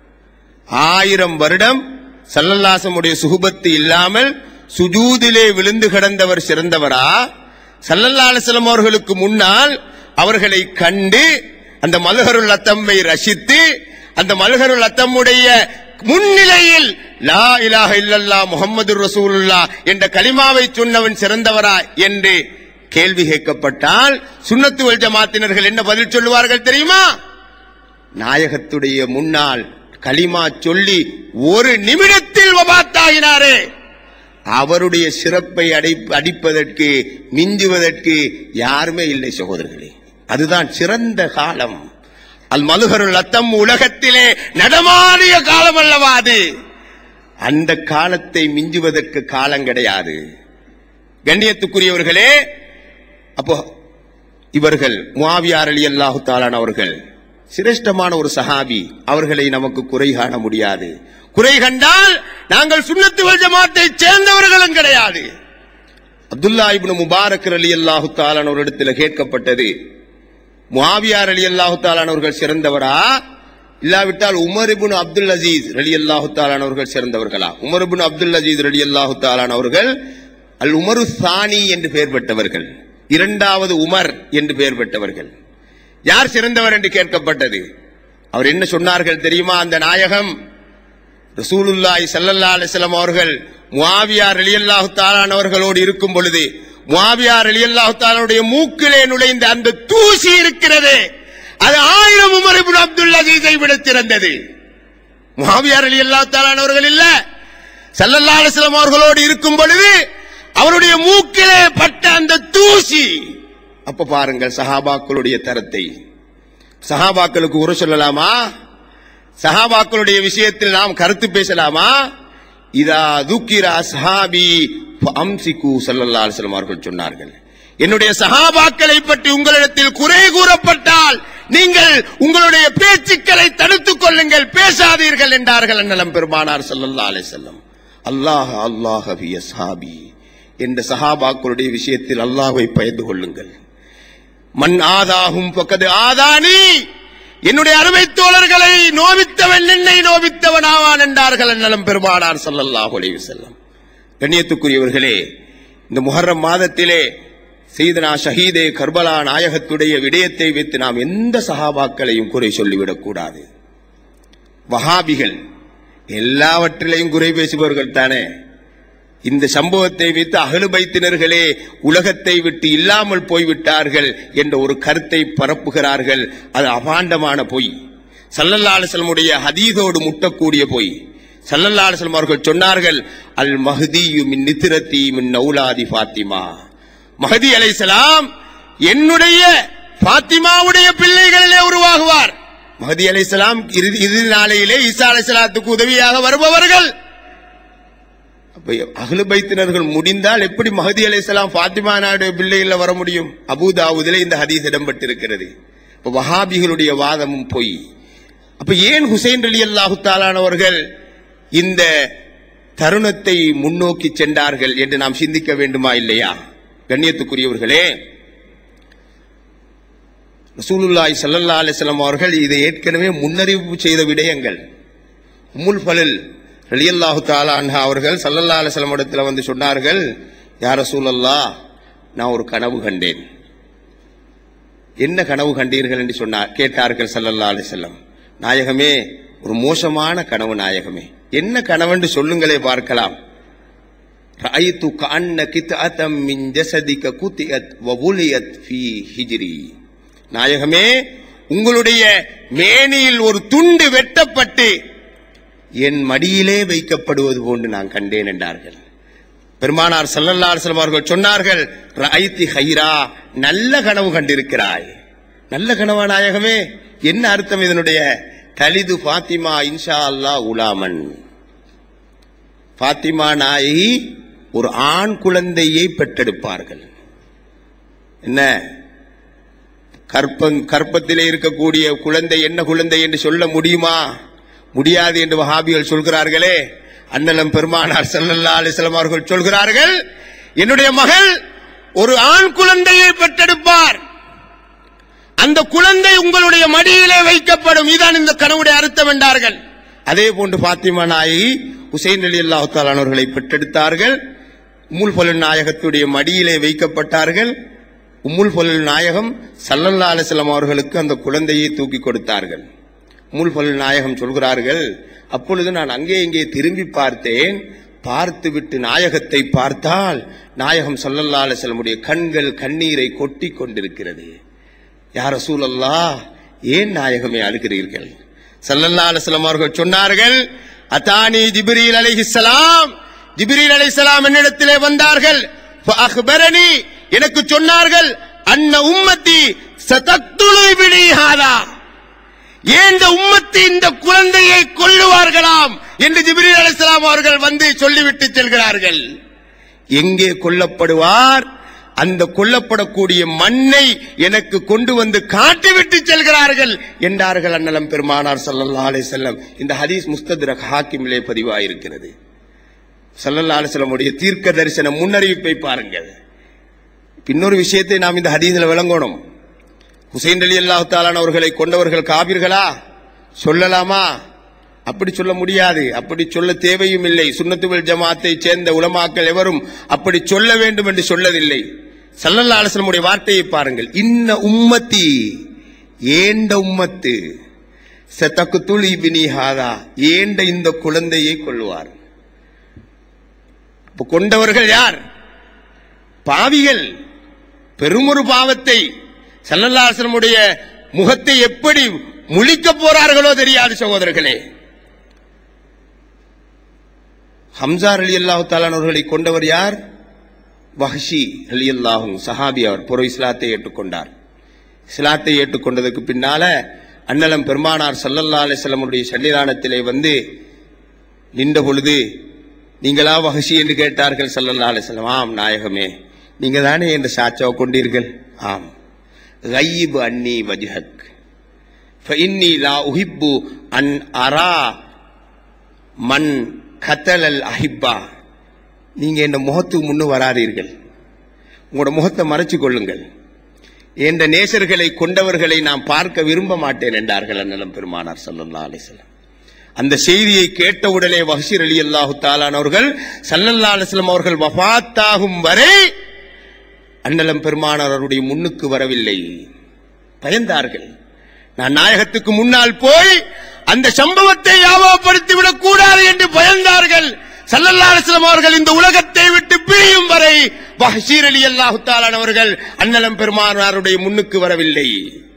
ஆயிரம் வருடம் ஸல்லல்லாஹு சுஹபத்து இல்லாமல் சுஜூதிலே விழுந்து கிடந்தவர் சிறந்தவரா? ஸல்லல்லாஹு அலைஹி வஸல்லம் அவர்களுக்கு முன்னால் அவர்களை கண்டு அந்த மல்ஹருல் அத்தம்மை ரசித்து அந்த மல்ஹருல் அத்தம்முடைய முன்னிலையில் லா இலாஹ இல்லல்லாஹ் முஹம்மதுர் ரசூலுல்லாஹ் என்ற கலிமாவை சொன்னவன் சிறந்தவரா என்று கேள்வி கேட்கப்பட்டால் சுன்னத்து வல் ஜமாத்தினர்கள் என்ன பதில் சொல்லுவார்கள் தெரியுமா? நாயகத்துடைய முன்னால் கலிமா சொல்லி ஒரு நிமிடத்தில் வபாத்தாகினாரே, அவருடைய சிறப்பை அடிப்பதற்கு மிஞ்சுவதற்கு யாருமே இல்லை சகோதரர்களே. அதுதான் சிறந்த காலம். அல் மல்ஹருல் அத்தம் உலகத்திலே நடமாடிய காலம் அல்லவா அது? அந்த காலத்தை மிஞ்சுவதற்கு காலம் கிடையாது. கண்ணியத்துக்குரியவர்களே, அப்போ இவர்கள் முஆவியா ரலியல்லாஹு தஆலா அவர்கள் சிரேஷ்டமான ஒரு சஹாபி. அவர்களை நமக்கு குறை காண முடியாது. குறை கண்டால் நாங்கள் சுன்னத்து வல் ஜமாத்தை சேர்ந்தவர்களும் கிடையாது. அப்துல்லா இப்னு முபாரக் ரலியல்லாஹு தஆலா அவர்களிடத்தில் கேட்கப்பட்டது, முஆவியா ரலியல்லாஹு தஆலா அவர்கள் சிறந்தவரா இல்லாவிட்டால் உமர் இப்னு அப்துல் அசீஸ் ரலியல்லாஹு தஆலா அவர்கள் சிறந்தவர்களா? உமர் இப்னு அப்துல் அசீஸ் ரலியல்லாஹு தஆலா அவர்கள் அல் உமரு சானி என்று பெயர் பெற்றவர்கள், இரண்டாவது உமர் என்று பெயர் பெற்றவர்கள். யார் சிறந்தவர் என்று கேட்கப்பட்டது. அவர் என்ன சொன்னார்கள் தெரியுமா? அந்த நாயகம் ரசூலுல்லாஹி ஸல்லல்லாஹு அலைஹி வஸல்லம் அவர்கள் முஆவியா ரலியல்லாஹு தஆலா அவர்களோடு இருக்கும் பொழுது முஆவியா ரலியல்லாஹு தஆலாவுடைய மூக்கிலே நுழைந்த அந்த தூசி இருக்கிறது, அது ஆயிரம் உமர் இப்னு அப்துல் அசீஸை விட சிறந்தது. முஆவியா ரலியல்லாஹு தஆலா அவர்கள் இல்ல, ஸல்லல்லாஹு அலைஹி வஸல்லம் அவர்களோடு இருக்கும் பொழுது அவருடைய மூக்கிலே பட்ட அந்த தூசி. அப்ப பாருங்கள் சஹாபாக்களுடைய தரத்தை. சஹாபாக்களுக்கு குறை சொல்லலாமா? சஹாபாக்களுடைய விஷயத்தில் நாம் கருத்து பேசலாமா? இதா துக்கிர அஸ்ஹாபி ஃபஅம்சிகு ஸல்லல்லாஹு அலைஹி வஸல்லம் அவர்கள் சொன்னார்கள், என்னுடைய சஹாபாக்களை பற்றி உங்களிடத்தில் குறை கூறப்பட்டால் நீங்கள் உங்களுடைய பேச்சுக்களை தடுத்துக் கொள்ளுங்கள், பேசாதீர்கள் என்றார்கள் அண்ணலம் பெருமானார் ஸல்லல்லாஹு அலைஹி வஸல்லம். அல்லாஹ் அல்லாஹ் ஃபி அஸ்ஹாபி, என்ற சஹாபாக்களுடைய விஷயத்தில் அல்லாஹ்வை பயந்து கொள்ளுங்கள். மன் ஆதாஹும் ஃபகத் ஆதானி, என்னுடைய அருமை தோழர்களை நோவித்தவன் என்னை நோவித்தவன் ஆவான் என்றார்கள் அண்ணலம் பெருமானார் ஸல்லல்லாஹு அலைஹி வஸல்லம். கண்ணியத்துக்குரியவர்களே, இந்த முஹர்ரம் மாதத்திலே சையதுனா ஷஹீதே கர்பலா நாயகத்துடைய விடயத்தை வைத்து நாம் எந்த சஹாபாக்களையும் குறை சொல்லிவிடக் கூடாது. வஹாபிகள் எல்லாவற்றிலையும் குறை பேசுபவர்கள் தானே. இந்த சம்பவத்தை வைத்து அஹ்லு பைத்தினர்களே உலகத்தை விட்டு இல்லாமல் போய்விட்டார்கள் என்ற ஒரு கருத்தை பரப்புகிறார்கள். அது அபாண்டமான பொய். ஸல்லல்லாஹு அலைஹி வஸல்லம் ஹதீஸோடு முட்டக்கூடிய பொய். ஸல்லல்லாஹு அலைஹி வஸல்லம் அவர்கள் சொன்னார்கள், அல் மஹ்தியு மின் நித்ரதி மின் அவுலாதி ஃபாத்திமா, மஹதி அலைஹிஸ்ஸலாம் என்னுடைய ஃபாத்திமாவுடைய பிள்ளைகளிலே உருவாகுவார். மஹதி அலைஹிஸ்ஸலாம் இறுதி நாளையிலே ஈசா அலைஹிஸ்ஸலாத்துக்கு உதவியாக வருபவர்கள். அஹ்லு பைத்தினர்கள் முடிந்தால் எப்படி மஹதி அலைஹிஸ்ஸலாம் ஃபாத்திமா நாயுடைய பிள்ளைகளில் வர முடியும்? அபூ தாவூதிலே இந்த ஹதீஸ் இடம்பெற்றிருக்கிறது. இப்ப வஹாபிகளுடைய வாதமும் பொய். அப்ப ஏன் ஹுசைன் ரலியல்லாஹு தஆலா அவர்கள் இந்த தருணத்தை முன்னோக்கி சென்றார்கள் என்று நாம் சிந்திக்க வேண்டுமா இல்லையா? கண்ணியத்துக்குரியவர்களே, ரசூலுல்லாஹி ஸல்லல்லாஹு அலைஹி வஸல்லம் அவர்கள் இதை ஏற்கனவே முன்னறிவிப்பு செய்த விடயங்கள். உம்முல் ஃபலல் ரலியல்லாஹு தஆலா அன்ஹா அவர்கள் ஸல்லல்லாஹு அலைஹி வஸல்லம் இடத்துல வந்து சொன்னார்கள், யா ரசூலல்லாஹ், நான் ஒரு கனவு கண்டேன். என்ன கனவு கண்டீர்கள் என்று சொன்னார் கேட்டார்கள் ஸல்லல்லாஹு அலைஹி வஸல்லம். நாயகமே, ஒரு மோசமான கனவு நாயகமே. என்ன கனவென்று சொல்லுங்களே பார்க்கலாம். ரஅய்து கஅன்ன கித்அதம் மின் ஜஸதிக குத்தியத் வ புலியத் ஃபீ ஹிஜ்ரி, நாயகமே, உங்களுடைய மேனியில் ஒரு துண்டு வெட்டப்பட்டு என் மடியிலே வைக்கப்படுவது போன்று நான் கண்டேன் என்றார்கள். பெருமானார் ஸல்லல்லாஹு அலைஹி வஸல்லம் அவர்கள் சொன்னார்கள், ரஅய்தி ஹைரா, நல்ல கனவு கண்டிருக்கிறாய். நல்ல கனவா நாயகமே? என்ன அர்த்தம் இதனுடைய? தலிது ஃபாத்திமா இன்ஷா அல்லாஹ் உலாமன், ஃபாத்திமா நாயகி ஒரு ஆண் குழந்தையை பெற்றெடுப்பார்கள். என்ன கற்பம் கற்பத்திலே இருக்கக்கூடிய குழந்தை என்ன குழந்தை என்று சொல்ல முடியுமா? முடியாது என்று வஹாபிகள் சொல்கிறார்களே. அண்ணலம் பெருமானார் ஸல்லல்லாஹு அலைஹி வஸல்லம் அவர்கள் சொல்கிறார்கள், என்னுடைய மகள் ஒரு ஆண் குழந்தையை பெற்றெடுப்பார், அந்த குழந்தை உங்களுடைய மடியிலே வைக்கப்படும். இதுதான் இந்த கனவுடைய அர்த்தம் என்றார்கள். அதே போன்று ஃபாத்திமா நாயகி ஹுசைன் ரலியல்லாஹு தஆலா அவர்களை பெற்றெடுத்தார்கள். உம்முல் ஃபலல் நாயகத்துடைய மடியிலே வைக்கப்பட்டார்கள். உம்முல் ஃபலல் நாயகம் ஸல்லல்லாஹு அலைஹி வஸல்லம் அவர்களுக்கு அந்த குழந்தையை தூக்கி கொடுத்தார்கள். உம்முல் ஃபலல் நாயகம் சொல்கிறார்கள், அப்பொழுது நான் அங்கே இங்கே திரும்பி பார்த்தேன். பார்த்து விட்டு நாயகத்தை பார்த்தால் நாயகம் ஸல்லல்லாஹு அலைஹி வஸல்லம் கண்கள் கண்ணீரை கொட்டி கொண்டிருக்கிறது. யா ரசூலல்லாஹ், ஏன் நாயகமே அழுகிறீர்கள்? ஸல்லல்லாஹு அலைஹி வஸல்லம் அவர்கள் சொன்னார்கள், அதானி ஜிப்ரீல் அலைஹிஸ்ஸலாம், ஜிப்ரீல் அலைஹிஸ்ஸலாம் என்னிடத்திலே வந்தார்கள். ஃபஅக்பரனி, எனக்கு சொன்னார்கள், அன்ன உம்மத்தி சதக்துலு பினி ஹாதா, ஏன் உம்மத்தி இந்த குழந்தையை கொல்லுவார்களாம் என்று ஜிப்ரீல் அலைஹிஸ்ஸலாம் அவர்கள் வந்து சொல்லிவிட்டு செல்கிறார்கள். எங்கே கொல்லப்படுவார்? அந்த கொல்லப்படக்கூடிய மண்ணை எனக்கு கொண்டு வந்து காட்டிவிட்டு செல்கிறார்கள் என்றார்கள் அண்ணலம் பெருமானார் ஸல்லல்லாஹு அலைஹி வஸல்லம். இந்த ஹதீஸ் முஸ்தத்ரக் ஹாக்கிமிலே பதிவாயிருக்கிறது. ஸல்லல்லாஹு அலைஹி வஸல்லம் உடைய தீர்க்க தரிசன முன்னறிவிப்பை பாருங்கள். இன்னொரு விஷயத்தை நாம் இந்த ஹதீஸில் விளங்கணும். ஹுசைன் ரலியல்லாஹு தஆலா அவர்களை கொண்டவர்கள் காபிர்களா? சொல்லலாமா? அப்படி சொல்ல முடியாது. அப்படி சொல்ல தேவையும் இல்லை. சுன்னத்து வல் ஜமாத்தை சேர்ந்த உலமாக்கள் எவரும் அப்படி சொல்ல வேண்டும் என்று சொல்லவில்லை. ஸல்லல்லாஹு அலைஹி வஸல்லம் உடைய வார்த்தையை பாருங்கள். இன்ன உம்மத்தி, ஏண்ட உம்மத்து, சதக்துலு பினி ஹாதா, ஏண்ட இந்த குழந்தையை கொள்வார். கொண்டவர்கள் யார்? பாவிகள். பெருமொரு பாவத்தை ஸல்லல்லாஹு அலைஹி வஸல்லம் உடைய முகத்தை எப்படி முழிக்க போறார்களோ தெரியாது சகோதரர்களே. ஹம்சா ரலியல்லாஹு தஆலா அவர்களை கொண்டவர் யார்? வஹ்ஷி ரலியல்லாஹு சஹாபி. அவர் புற இஸ்லாத்தை ஏற்றுக்கொண்டார். இஸ்லாத்தை ஏற்றுக்கொண்டதற்கு பின்னால அன்னலம் பெருமானார் ஸல்லல்லாஹு அலைஹி வஸல்லமுடைய சன்னிதானத்திலே வந்து நின்ற பொழுது, நீங்களா வஹஷி என்று கேட்டார்கள் ஸல்லல்லாஹு அலைஹி வஸல்லம். ஆம் நாயகமே, நீங்க தானே என்ற சாட்சாவை கொண்டீர்கள். ஆம். கய்யிபு அன்னி வஜ்ஹக் ஃபஇன்னி லா உஹிப்பு அன் அரா மன் கதலல் அஹிப்பா. நீங்க என் முகத்துக்கு முன்னு வராதீர்கள், உங்களோட முகத்தை மறைச்சு கொள்ளுங்கள். என்ற நேசர்களை கொண்டவர்களை நான் பார்க்க விரும்ப மாட்டேன் என்றார்கள் அன்னலம் பெருமானார் ஸல்லல்லாஹு அலைஹி வஸல்லம். அந்த செய்தியை கேட்டவுடனே வஹ்ஷி ரலியல்லாஹு தஆலா அவர்கள் ஸல்லல்லாஹு அலைஹி வஸல்லம் அவர்கள் வஃபாத்தாகும் வரை அன்னலம் பெருமானார் அவருடைய முன்னுக்கு வரவில்லை. பயந்தார்கள். நான் நாயகத்துக்கு முன்னால் போய் அந்த சம்பவத்தை ஞாபகப்படுத்திவிடக் கூடாது என்று பயந்தார்கள். ஸல்லல்லாஹு அலைஹி வஸல்லம் அவர்கள் இந்த உலகத்தை விட்டு பிரியும் வரை வஹ்ஷி ரலியல்லாஹு தஆலா அவர்கள் அன்னலம் பெருமானாருடைய முன்னுக்கு வரவில்லை.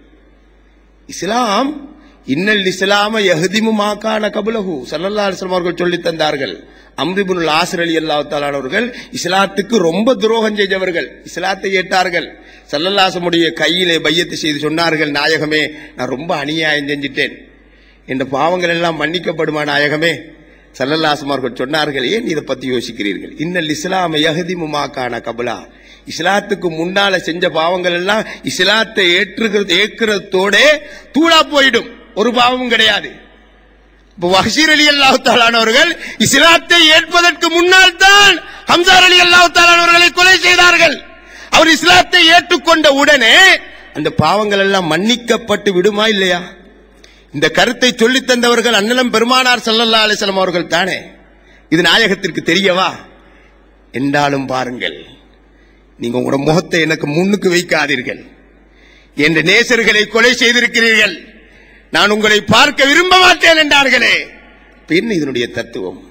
இஸ்லாம் இன்னல் இஸ்லாம யஹ்திமு மா கான கப்லஹு ஸல்லல்லாஹு அலைஹி வஸல்லம் அவர்கள் சொல்லி தந்தார்கள். அம்ர் இப்னுல் ஆஸ் ரலியல்லாஹு தஆலா அவர்கள் இஸ்லாத்துக்கு ரொம்ப துரோகம் செய்தவர்கள். இஸ்லாத்தை ஏற்றார்கள். ஸல்லல்லாஹு அலைஹி வஸல்லம் கையிலே பையத்து செய்து சொன்னார்கள், நாயகமே நான் ரொம்ப அநியாயம் செஞ்சிட்டேன், இந்த பாவங்கள் எல்லாம் மன்னிக்கப்படுமா நாயகமே? ஸல்லல்லாஹு அலைஹி வஸல்லம் அவர்கள் சொன்னார்கள், ஏன் இதை பத்தி யோசிக்கிறீர்கள்? இன்னல் இஸ்லாம யஹ்திமு மா கான கப்லா. இஸ்லாத்துக்கு முன்னால செஞ்ச பாவங்கள் எல்லாம் இஸ்லாத்தை ஏற்றுகிறது ஏற்கிறதோட தூளா போயிடும், ஒரு பாவமும் கிடையாது. வஹ்ஷி ரலியல்லாஹு தஆலா அவர்கள் இஸ்லாத்தை ஏற்பதற்கு முன்னால் தான் ஹம்ஸா ரலியல்லாஹு தஆலா அவர்களை கொலை செய்தார்கள். அவர் இஸ்லாத்தை ஏற்றுக்கொண்ட உடனே அந்த பாவங்கள் எல்லாம் மன்னிக்கப்பட்டு விடுமா இல்லையா? இந்த கருத்தை சொல்லி தந்தவர்கள் அன்னலம் பெருமானார் ஸல்லல்லாஹு அலைஹி வஸல்லம் அவர்கள் தானே. இது நாயகத்திற்கு தெரியவா? என்றாலும் பாருங்கள், நீங்க உங்களோட முகத்தை எனக்கு முன்னுக்கு வைக்காதீர்கள். என்ற நேசர்களை கொலை செய்திருக்கிறீர்கள், நான் உங்களை பார்க்க விரும்ப மாட்டேன் என்றார்களே. என்ன இதனுடைய தத்துவம்?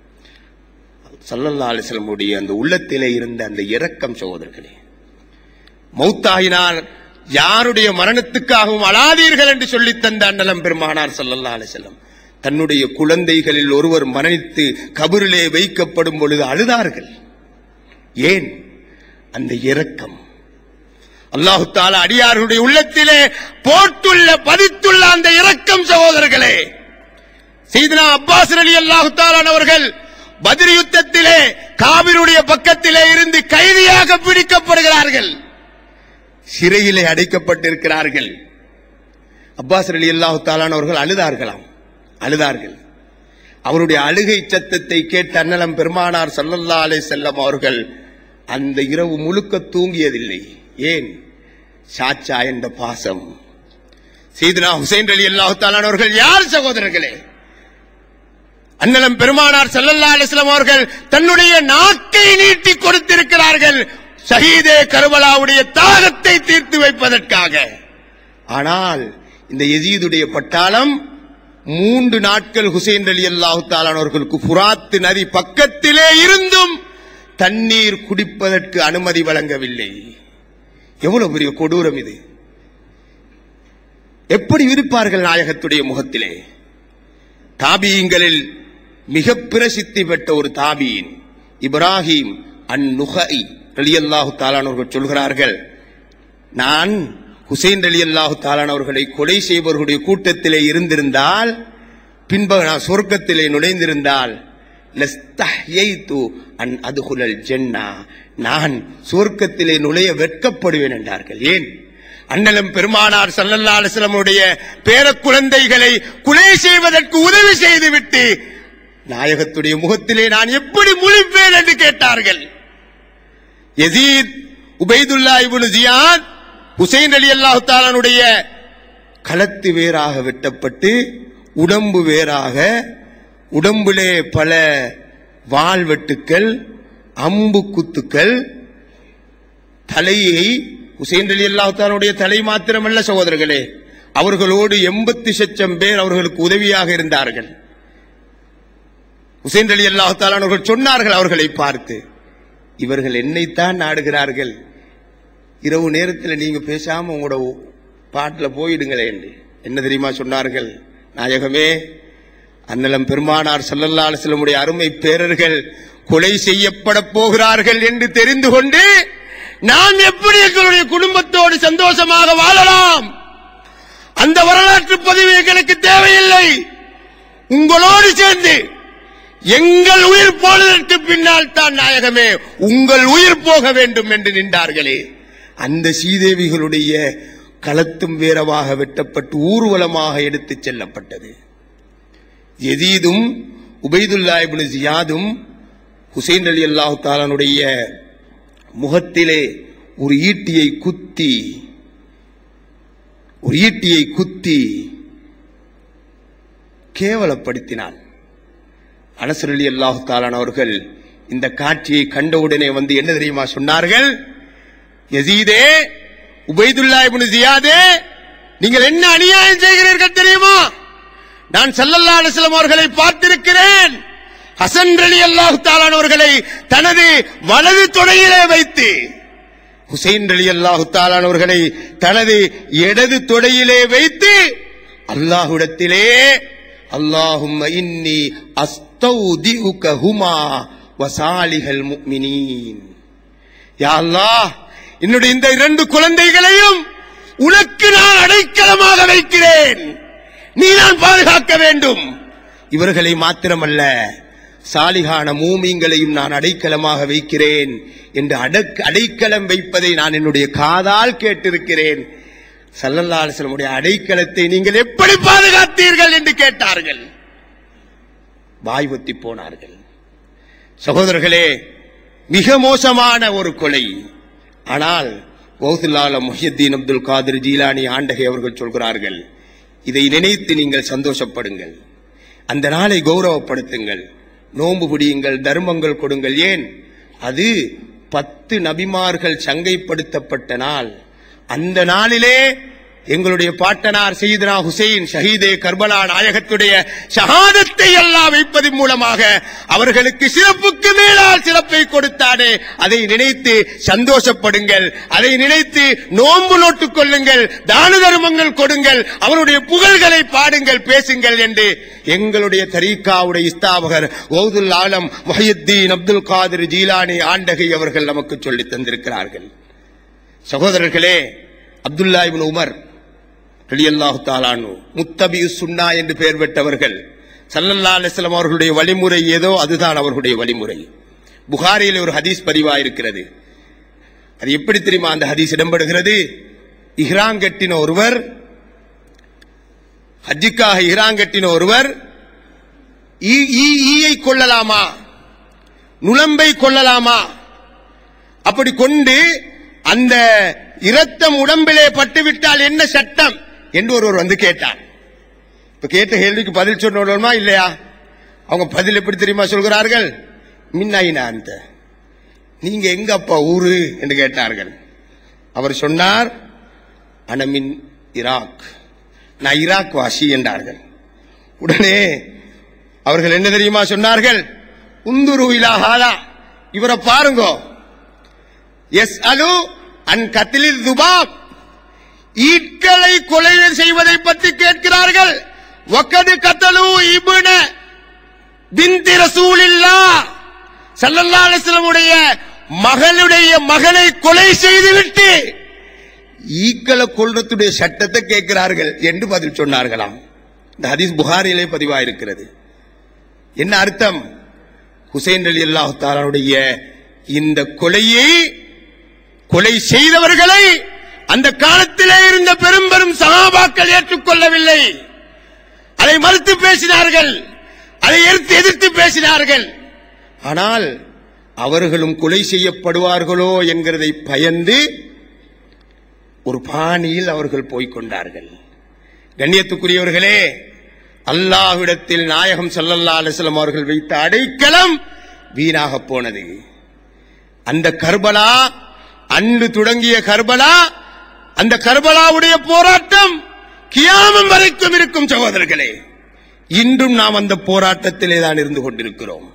ஸல்லல்லாஹு அலைஹி வஸல்லம் உடைய அந்த உள்ளத்திலே இருந்த அந்த இரக்கம் சகோதரர்களே. மௌத்தாகினார் யாருடைய மரணத்துக்காகவும் அழாதீர்கள் என்று சொல்லி தந்த அன்னலம் பெருமானார் ஸல்லல்லாஹு அலைஹி வஸல்லம் தன்னுடைய குழந்தைகளில் ஒருவர் மரணித்து கபரிலே வைக்கப்படும் பொழுது அழுதார்கள். ஏன்? அந்த இரக்கம். அல்லாஹு தஆலா அடியார்களுடைய உள்ளத்திலே போட்டுள்ள பதித்துள்ள அந்த இரக்கம் சகோதரர்களே. சையதுனா அப்பாஸ் ரலியல்லாஹு தஆலா அவர்கள் பத்ர் யுத்தத்திலே காபிருடைய பக்கத்திலே இருந்து கைதியாக பிடிக்கப்படுகிறார்கள், சிறையிலே அடைக்கப்பட்டிருக்கிறார்கள். அப்பாஸ் ரலியல்லாஹு தஆலா அவர்கள் அழுதார்களாம், அழுதார்கள். அவருடைய அழுகை சத்தத்தை கேட்ட அன்னலம் பெருமானார் ஸல்லல்லாஹு அலைஹி வஸல்லம் அவர்கள் அந்த இரவு முழுக்க தூங்கியதில்லை. ஏன்? சாச்சா என்ற பாசம். சையதுனா ஹுசைன் ரலியல்லாஹு தஆலா அவர்கள் யார் சகோதரர்களே? அன்னலம் பெருமானார் ஸல்லல்லாஹு அலைஹி வஸல்லம் அவர்கள் தன்னுடைய நாக்கை நீட்டி கொடுத்திருக்கிறார்கள் ஷஹீதே கர்பலாவுடைய தாகத்தை தீர்த்து வைப்பதற்காக. ஆனால் இந்த யசீதுடைய பட்டாளம் மூன்று நாட்கள் ஹுசைன் ரலியல்லாஹு தஆலா அவர்களுக்கு ஃபுராத் நதி பக்கத்திலே இருந்தும் தண்ணீர் குடிப்பதற்கு அனுமதி வழங்கவில்லை. எவ்வளவு பெரிய கொடூரம் இது! எப்படி இருப்பார்கள் நாயகத்துடைய முகத்திலே? தாபியீன்களில் மிக பிரசித்தி பெற்ற ஒரு தாபியின் இப்ராஹிம் அன்-நுஹை ரலியல்லாஹு தஆலா அவர்கள் சொல்கிறார்கள், நான் ஹுசைன் ரலியல்லாஹு தஆலா அவர்களை கொலை செய்பவர்களுடைய கூட்டத்திலே இருந்திருந்தால், பின்பு நான் சொர்க்கத்திலே நுழைந்திருந்தால், லஸ்தஹ்யைது அன் அத்குலல் ஜன்னah, நான் சொர்க்கத்திலே நுழைய வெட்கப்படுவேன் என்றார்கள். ஏன்? அன்னலம் பெருமானார் ஸல்லல்லாஹு அலைஹி வஸல்லம் உடைய பேர குழந்தைகளை கொலை செய்வதற்கு உதவி செய்துவிட்டு நாயகத்துடைய முகத்திலே நான் எப்படி முழிப்பேன் என்று கேட்டார்கள். யசீத் உபைதுல்லா இப்னு ஜியாத் ஹுசைன் ரலியல்லாஹு தஆலாவுடைய களத்து வேறாக வெட்டப்பட்டு உடம்பு வேறாக, உடம்பிலே பல வாள்வெட்டுக்கள், அம்பு குத்துக்கள், தலையை ஹுசைன் ரலியல்லாஹு தஆலாவுடைய தலை மாத்திரமல்ல சகோதரர்களே, அவர்களோடு எண்பத்தி லட்சம் பேர் அவர்களுக்கு உதவியாக இருந்தார்கள். ஹுசைன் ரலியல்லாஹு தஆலா அவர்கள் சொன்னார்கள் அவர்களை பார்த்து, இவர்கள் என்னைத்தான் நாடுகிறார்கள், இரவு நேரத்தில் நீங்க பேசாம உங்களோட பாட்டில் போயிடுங்களே என்று. என்ன தெரியுமா சொன்னார்கள்? நாயகமே, அன்னலம் பெருமானார் ஸல்லல்லாஹு அலைஹி வஸல்லம் உடைய அருமை பேரர்கள் கொலை செய்யப்பட போகிறார்கள் என்று தெரிந்து கொண்டு நாம் எப்படி எங்களுடைய குடும்பத்தோடு சந்தோஷமாக வாழலாம்? அந்த வரலாற்று பதிவு எங்களுக்கு தேவையில்லை. உங்களோடு சேர்ந்து எங்கள் உயிர் போனதற்கு பின்னால் தான் நாயகமே உங்கள் உயிர் போக வேண்டும் என்று நின்றார்களே, அந்த சீதேவிகளுடைய களத்தும் வேறவாக வெட்டப்பட்டு ஊர்வலமாக எடுத்துச் செல்லப்பட்டது. யதீதும் உபைதுல்லா இப்னு ஜியாதும் ஹுசைன் ரலியல்லாஹு தஆலாவுடைய முகத்திலே ஒரு ஈட்டியை குத்தி ஒரு ஈட்டியை குத்தி கேவலப்படுத்தினான். அனஸ் ரலியல்லாஹு தஆலா அவர்கள் இந்த காட்சியை கண்டவுடனே வந்து என்ன தெரியுமா சொன்னார்கள்? யசீதே, உபைதுல்லா இப்னு ஜியாதே, நீங்கள் என்ன அநியாயம் செய்கிறீர்கள் தெரியுமா? நான் ஸல்லல்லாஹு அலைஹி வஸல்லம் அவர்களை பார்த்திருக்கிறேன். ஹசன் ரலியல்லாஹு தஆலா அவர்களை தனது வலது தொடையிலே வைத்து, ஹுசைன் ரலியல்லாஹு தஆலா அவர்களை தனது இடது தொடையிலே வைத்து அல்லாஹ்விடத்திலே அல்லாஹும்ம இன்னி அஸ்தௌதிஉக ஹுமா வசாலிஹல் முஃமினீன், யா அல்லாஹ், என்னுடைய இந்த இரண்டு குழந்தைகளையும் உனக்கு நான் அடைக்கலமாக வைக்கிறேன், நீ நான் பாதுகாக்க வேண்டும். இவர்களை மாத்திரமல்ல, சாலிகான மூமின்களையும் நான் அடைக்கலமாக வைக்கிறேன் என்று அடைக்கலம் வைப்பதை நான் என்னுடைய காதால் கேட்டிருக்கிறேன். ஸல்லல்லாஹு அலைஹி வஸல்லம் அடைக்கலத்தை நீங்கள் எப்படி பாதுகாத்தீர்கள் என்று கேட்டார்கள். வாய் ஒத்தி போனார்கள். சகோதரர்களே, மிக மோசமான ஒரு கொலை. ஆனால் கௌசுல் முஹியுத்தீன் அப்துல் காதிர் ஜீலானி ஆண்டகை அவர்கள் சொல்கிறார்கள், இதை நினைத்து நீங்கள் சந்தோஷப்படுங்கள், அந்த நாளை கௌரவப்படுத்துங்கள், நோன்பு பிடியுங்கள், தர்மங்கள் கொடுங்கள். ஏன்? அது பத்து நபிமார்கள் சங்கைப்படுத்தப்பட்ட நாள். அந்த நாளிலே எங்களுடைய பாட்டனார் சையதுனா ஹுசைன் ஷஹீதே கர்பலா நாயகத்துடைய ஷஹாதத்தை அல்லாஹ் வைப்பதன் மூலமாக அவர்களுக்கு சிறப்புக்கு மேலால் சிறப்பை கொடுத்தானே, அதை நினைத்து சந்தோஷப்படுங்கள், அதை நினைத்து நோன்பு நோட்டுக் கொள்ளுங்கள், தான தர்மங்கள் கொடுங்கள், அவருடைய புகழ்களை பாடுங்கள், பேசுங்கள் என்று எங்களுடைய தரீகாவுடைய இஸ்தாபகர் கௌசுல் ஆலம் முஹியுத்தீன் அப்துல் காதிர் ஜீலானி ஆண்டகை அவர்கள் நமக்கு சொல்லித் தந்திருக்கிறார்கள். சகோதரர்களே, அப்துல்லா இப்னு உமர் ரலியல்லாஹு தஆலா அன்ஹு முத்தபி சுன்னா என்று பெயர் பெற்றவர்கள். ஸல்லல்லாஹு அலைஹி வஸல்லம் அவர்களுடைய வழிமுறை ஏதோ அதுதான் அவர்களுடைய வழிமுறை. புகாரியில் ஒரு ஹதீஸ் பதிவாயிருக்கிறது. அது எப்படி தெரியுமா அந்த ஹதீஸ் இடம்பெறுகிறது? இஹ்ராம் கட்டின ஒருவர், ஹஜ்ஜுக்காக இஹ்ராம் கட்டின ஒருவர் ஈயை கொள்ளலாமா, நுளம்பை கொள்ளலாமா, அப்படி கொண்டு அந்த இரத்தம் உடம்பிலே பட்டுவிட்டால் என்ன சட்டம் என்று ஒருவர் வந்து கேட்டார். இப்ப கேட்ட கேள்விக்கு பதில் சொன்னோமா இல்லையா? அவங்க பதில் எப்படி தெரியுமா சொல்கிறார்கள்? மின்னாயினா அந்த நீங்க எங்க அப்பா ஊரு என்று கேட்டார்கள். அவர் சொன்னார், அனமின் ஈராக், நான் ஈராக் வாசி என்றார்கள். உடனே அவர்கள் என்ன தெரியுமா சொன்னார்கள்? உந்துரு இலா ஹாலா, இவரை பாருங்கோ, எஸ் அலு அன் கத்லில் துபாப், ஈட்களை கொலை செய்வதை பற்றி கேட்கிறார்கள். வகது கத்லு இப்ன பின்தி ரசூலில்லாஹ், ஸல்லல்லாஹு அலைஹி வஸல்லம் உடைய மகளுடைய மகனை கொலை செய்துவிட்டு ஈக்களை கொல்றதுடைய சட்டத்தை கேட்கிறார்கள் என்று பதில் சொன்னார்களாம். இந்த ஹதீஸ் புகாரியிலே பதிவாயிருக்கிறது. என்ன அர்த்தம்? ஹுசைன் ரலியல்லாஹு தஆலாவுடைய இந்த கொலையை, கொலை செய்தவர்களை அந்த காலத்திலே இருந்த பெரும் பெரும் சஹாபாக்கள் ஏற்றுக்கொள்ளவில்லை. அதை மறுத்து பேசினார்கள், அதை எதிர்த்து பேசினார்கள். ஆனால் அவர்களும் கொலை செய்யப்படுவார்களோ என்கிறதை பயந்து ஒரு பாணியில் அவர்கள் போய்கொண்டார்கள். கண்ணியத்துக்குரியவர்களே, அல்லாஹ்விடத்தில் நாயகம் ஸல்லல்லாஹு அலைஹி வஸல்லம் அவர்கள் வைத்த அடைக்கலம் வீணாக போனது. அந்த கர்பலா, அன்று தொடங்கிய கர்பலா, அந்த கர்பலாவுடைய போராட்டம் கியாமம் வரைக்கும் இருக்கும். சகோதரர்களே, இன்றும் நாம் அந்த போராட்டத்திலே தான் இருந்து கொண்டிருக்கிறோம்.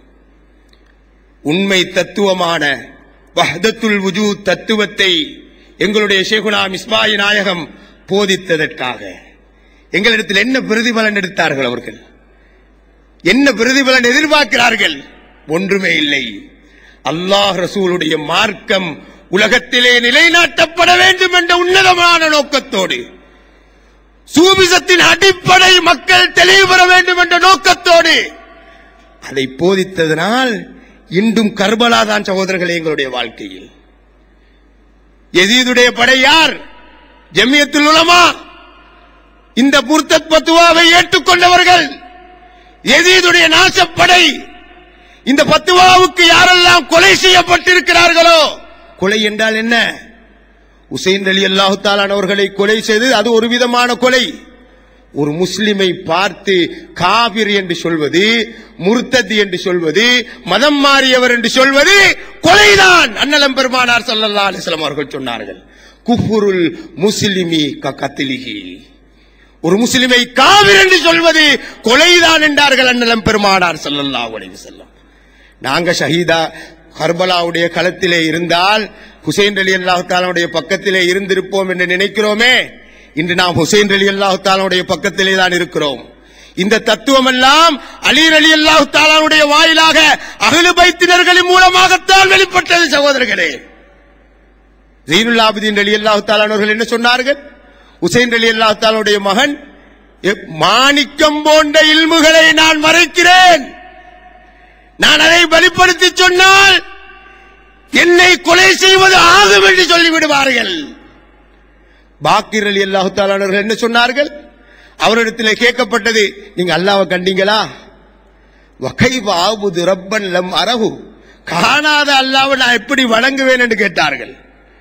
உண்மை தத்துவமான வஹ்தத்துல் வுஜூத் தத்துவத்தை எங்களுடைய ஷேகுனா மிஸ்பாயி நாயகம் போதித்ததற்காக எங்களிடத்தில் என்ன பிரதிபலன் எடுத்தார்கள்? அவர்கள் என்ன பிரதிபலன் எதிர்பார்க்கிறார்கள்? ஒன்றுமே இல்லை. அல்லாஹ் ரசூலுடைய மார்க்கம் உலகத்திலே நிலைநாட்டப்பட வேண்டும் என்ற உன்னதமான நோக்கத்தோடு சூபிசத்தின் அடிப்படை மக்கள் தெளிவு பெற வேண்டும் என்ற நோக்கத்தோடு அதை போதித்ததனால் இன்றும் கர்பலா தான் சகோதரர்களே எங்களுடைய வாழ்க்கையில். யசீதுடைய படை யார்? ஜமியத்துல் உலமா. இந்த முர்தத் பத்துவாவை ஏற்றுக்கொண்டவர்கள் யசீதுடைய நாசப்படை. இந்த பத்துவாவுக்கு யாரெல்லாம் கொலை செய்யப்பட்டிருக்கிறார்களோ, கொலை என்றால் என்ன? உசைன் ரலியல்லாஹு தஆலா அவர்களை கொலை செய்து அது ஒரு விதமான கொலை. ஒரு முஸ்லிமை பார்த்து காபிர் என்று சொல்வது, முர்த்தத் என்று சொல்வது, மதம் மாறியவர் என்று சொல்வது கொலைதான். அன்னலம் பெருமானார் ஸல்லல்லாஹு அலைஹி வஸல்லம் அவர்கள் சொன்னார்கள், குஃபுருல் முஸ்லிமி ககத்லிஹி. ஒரு முஸ்லிமை காபிர் என்று சொல்வது கொலைதான் என்றார்கள் அன்னலம் பெருமானார் ஸல்லல்லாஹு அலைஹி வஸல்லம். நாங்க ஷஹீதா கர்பலாவுடைய களத்திலே இருந்தால் ஹுசைன் ரலியல்லாஹு தஆலாவுடைய பக்கத்திலே இருந்திருப்போம் என்று நினைக்கிறோமே. இன்று நாம் ஹுசைன் ரலியல்லாஹு தஆலாவுடைய பக்கத்திலே தான் இருக்கிறோம். இந்த தத்துவம் எல்லாம் அலி ரலியல்லாஹு தஆலாவுடைய வாயிலாக அஹ்லு பைத்தினர்களின் மூலமாகத்தான் வெளிப்பட்டது. சகோதரர்களே, ஸைனுல் ஆபிதீன் ரலியல்லாஹு தஆலா அவர்கள் என்ன சொன்னார்கள்? ஹுசைன் ரலியல்லாஹு தஆலாவுடைய மகன், மாணிக்கம் போன்ற இல்முகளை நான் மறைக்கிறேன், நான் அதை வெளிப்படுத்தி சொன்னால் என்னை கொலை செய்வது ஆகும் என்று சொல்லிவிடுவார்கள். பாக்கிர் ரலியல்லாஹு தஆலா அவர்கள் என்ன சொன்னார்கள்? அவரிடத்தில் கேட்கப்பட்டது, நீங்க அல்லாஹ்வை கண்டீங்களா? வகைவ ஆபுது ரப்பன் லம் அரஹு. காணாத அல்லாஹ்வை நான் எப்படி வணங்குவேன் என்று கேட்டார்கள்.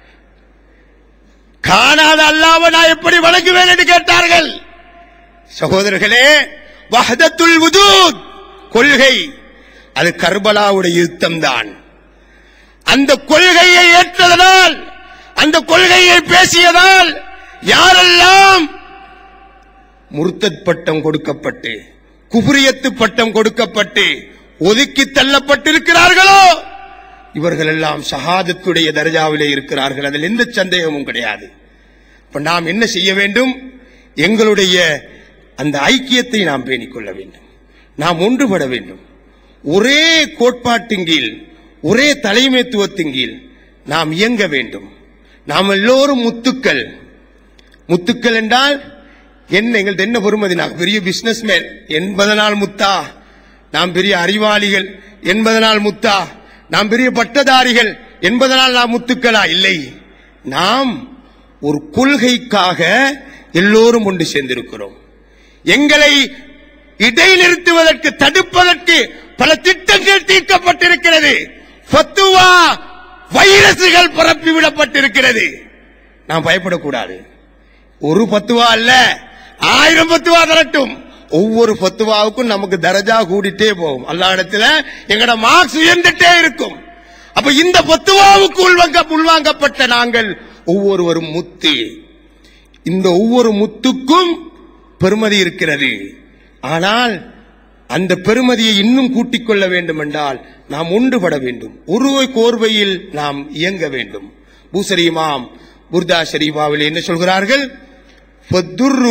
காணாத அல்லாஹ்வை நான் எப்படி வணங்குவேன் என்று கேட்டார்கள். சகோதரர்களே, வஹ்தத்துல் வுஜூத் கொள்கை, அது கர்பலாவுடைய யுத்தம் தான். அந்த கொள்கையை ஏற்றதனால், அந்த கொள்கையை பேசியதால் யாரெல்லாம் முர்த்தத் பட்டம் கொடுக்கப்பட்டு, குஃப்ரியத்து பட்டம் கொடுக்கப்பட்டு ஒதுக்கி தள்ளப்பட்டிருக்கிறார்களோ, இவர்கள் எல்லாம் ஷஹாதத்துடைய தர்ஜாவிலே இருக்கிறார்கள். அதில் எந்த சந்தேகமும் கிடையாது. இப்ப நாம் என்ன செய்ய வேண்டும்? எங்களுடைய அந்த ஐக்கியத்தை நாம் பேணிக்கொள்ள வேண்டும். நாம் ஒன்றுபட வேண்டும். ஒரே கோட்பாட்டின் கீழ், ஒரே தலைமைத்துவத்தின் கீழ் நாம் இயங்க வேண்டும். நாம் எல்லோரும் முத்துக்கள். முத்துக்கள் என்றால் என்ன? எங்கள்ட்ட என்ன பொறுமதி? நான் பெரிய பிசினஸ்மேன் என்பதனால் முத்தா? நாம் பெரிய அறிவாளிகள் என்பதனால் முத்தா? நாம் பெரிய பட்டதாரிகள் என்பதனால் நாம் முத்துக்களா? இல்லை. நாம் ஒரு கொள்கைக்காக எல்லோரும் ஒன்று சேர்ந்திருக்கிறோம். எங்களை இடைநிறுத்துவதற்கு, தடுப்பதற்கு பல திட்டங்கள் தீர்க்கப்பட்டிருக்கிறது. ஃபத்துவா வைரசுகள் பரப்பிவிடப்பட்டிருக்கிறது. நாம் பயப்படக்கூடாது. ஒரு பத்துவா அல்ல, ஆயிரம் பத்துவா தரட்டும். ஒவ்வொரு பத்துவாவுக்கும் நமக்கு தரஜா கூடிட்டே போகும். அல்லாஹ் இடத்துல எங்கட மார்க்ஸ் உயர்ந்துட்டே இருக்கும். அப்ப இந்த பத்துவாவுக்கு உள்வாங்க உள்வாங்கப்பட்ட நாங்கள் ஒவ்வொருவரும் முத்து. இந்த ஒவ்வொரு முத்துக்கும் பெருமதி இருக்கிறது. ஆனால் அந்த பெருமதியை இன்னும் கூட்டிக் கொள்ள வேண்டும் என்றால் நாம் ஒன்றுபட வேண்டும். ஒரு கோர்வையில் நாம் இயங்க வேண்டும். பூசரி இமாம் புர்தா ஷரீஃபாவில் என்ன சொல்கிறார்கள்? ஃபத்துர்ரு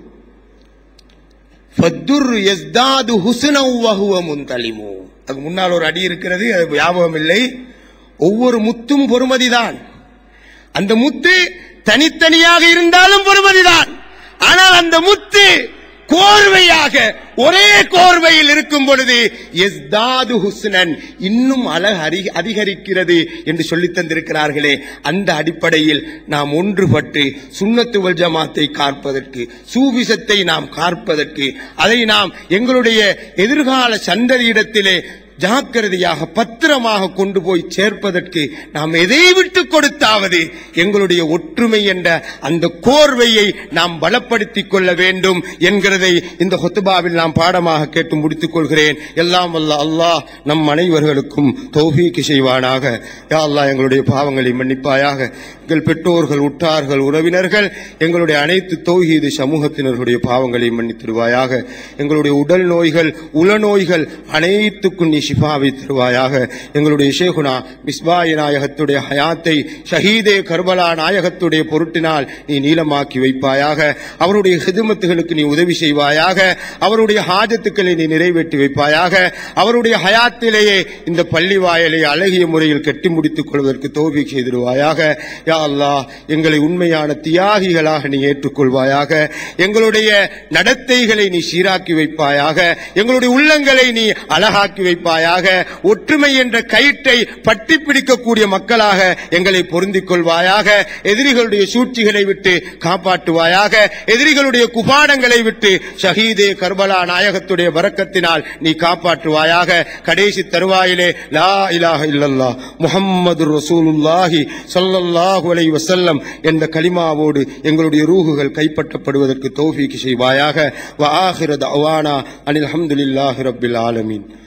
ஃபத்துர்ரு யஸ்தாது ஹுஸ்னன் வஹுவ முன்தலிமு. அதுக்கு முன்னால் ஒரு அடி இருக்கிறது, அது ஞாபகம் இல்லை. ஒவ்வொரு முத்தும் பொறுமதிதான். அந்த முத்து தனித்தனியாக இருந்தாலும் பொறுமதிதான். ஆனால் அந்த முத்து கோர்வையாக ஒரே கோர்வையில் இருக்கும் பொழுது யஸ்தாது ஹுஸ்னன், இன்னும் அழகு அதிகரிக்கிறது என்று சொல்லி தந்திருக்கிறார்களே. அந்த அடிப்படையில் நாம் ஒன்றுபட்டு சுன்னத்து வல் ஜமாத்தை காப்பதற்கு, சூபிசத்தை நாம் காப்பதற்கு, அதை நாம் எங்களுடைய எதிர்கால சந்ததியிடத்திலே ஜாக்கிரதையாக பத்திரமாக கொண்டு போய் சேர்ப்பதற்கு நாம் எதை விட்டு கொடுத்தாவது எங்களுடைய ஒற்றுமை என்ற அந்த கோர்வையை நாம் பலப்படுத்திக் கொள்ள வேண்டும் என்கிறதை இந்த ஹுத்பாவில் நாம் பாடமாக கேட்டு முடித்துக் கொள்கிறேன். எல்லாம் வல்ல அல்லாஹ் நம் அனைவர்களுக்கும் தௌஃபீக் செய்வானாக. யா அல்லாஹ், எங்களுடைய பாவங்களை மன்னிப்பாயாக. எங்கள் பெற்றோர்கள், உற்றார்கள், உறவினர்கள், எங்களுடைய அனைத்து தௌஹீது சமூகத்தினர்களுடைய பாவங்களை மன்னித்திருவாயாக. எங்களுடைய உடல் நோய்கள், உளநோய்கள் அனைத்துக்கும் நீ ஷிஃபாவை தருவாயாக. எங்களுடைய ஷேகுனா மிஸ்பாய் நாயகத்துடைய ஹயாத்தை ஷஹீதே கர்பலா நாயகத்துடைய பொருட்டினால் நீ நீளமாக்கி வைப்பாயாக. அவருடைய ஹிதுமத்துகளுக்கு நீ உதவி செய்வாயாக. அவருடைய ஹாஜத்துக்களை நீ நிறைவேற்றி வைப்பாயாக. அவருடைய ஹயாத்திலேயே இந்த பள்ளி வாயலை அழகிய முறையில் கட்டி முடித்துக் கொள்வதற்கு தௌஃபீக் செய்திருவாயாக. யா அல்லாஹ், எங்களை உண்மையான தியாகிகளாக நீ ஏற்றுக்கொள்வாயாக. எங்களுடைய நடத்தைகளை நீ சீராக்கி வைப்பாயாக. எங்களுடைய உள்ளங்களை நீ அழகாக்கி வைப்பாயாக. ஒற்றுமை என்ற கயிற்றை பட்டி பிடிக்கக்கூடிய மக்களாக எங்களை பொருந்திக் கொள்வாயாக. எதிரிகளுடைய சூழ்ச்சிகளை விட்டு காப்பாற்றுவாயாக. எதிரிகளுடைய குபாடங்களை விட்டு ஷஹீதே கர்பலா நாயகத்துடைய பரக்கத்தினால் நீ காப்பாற்றுவாயாக. கடைசி தருவாயிலே லா இலாஹ இல்லல்லாஹ் முஹம்மது ரசூலுல்லாஹி ஸல்லல்லாஹு அலைஹி வஸல்லம் என்ற கலிமாவோடு எங்களுடைய ரூஹுகள் கைப்பற்றப்படுவதற்கு தௌஃபீக் செய்வாயாக. வ ஆகிர தஅவானா அனில் ஹம்துலில்லாஹி ரப்பில் ஆலமீன்.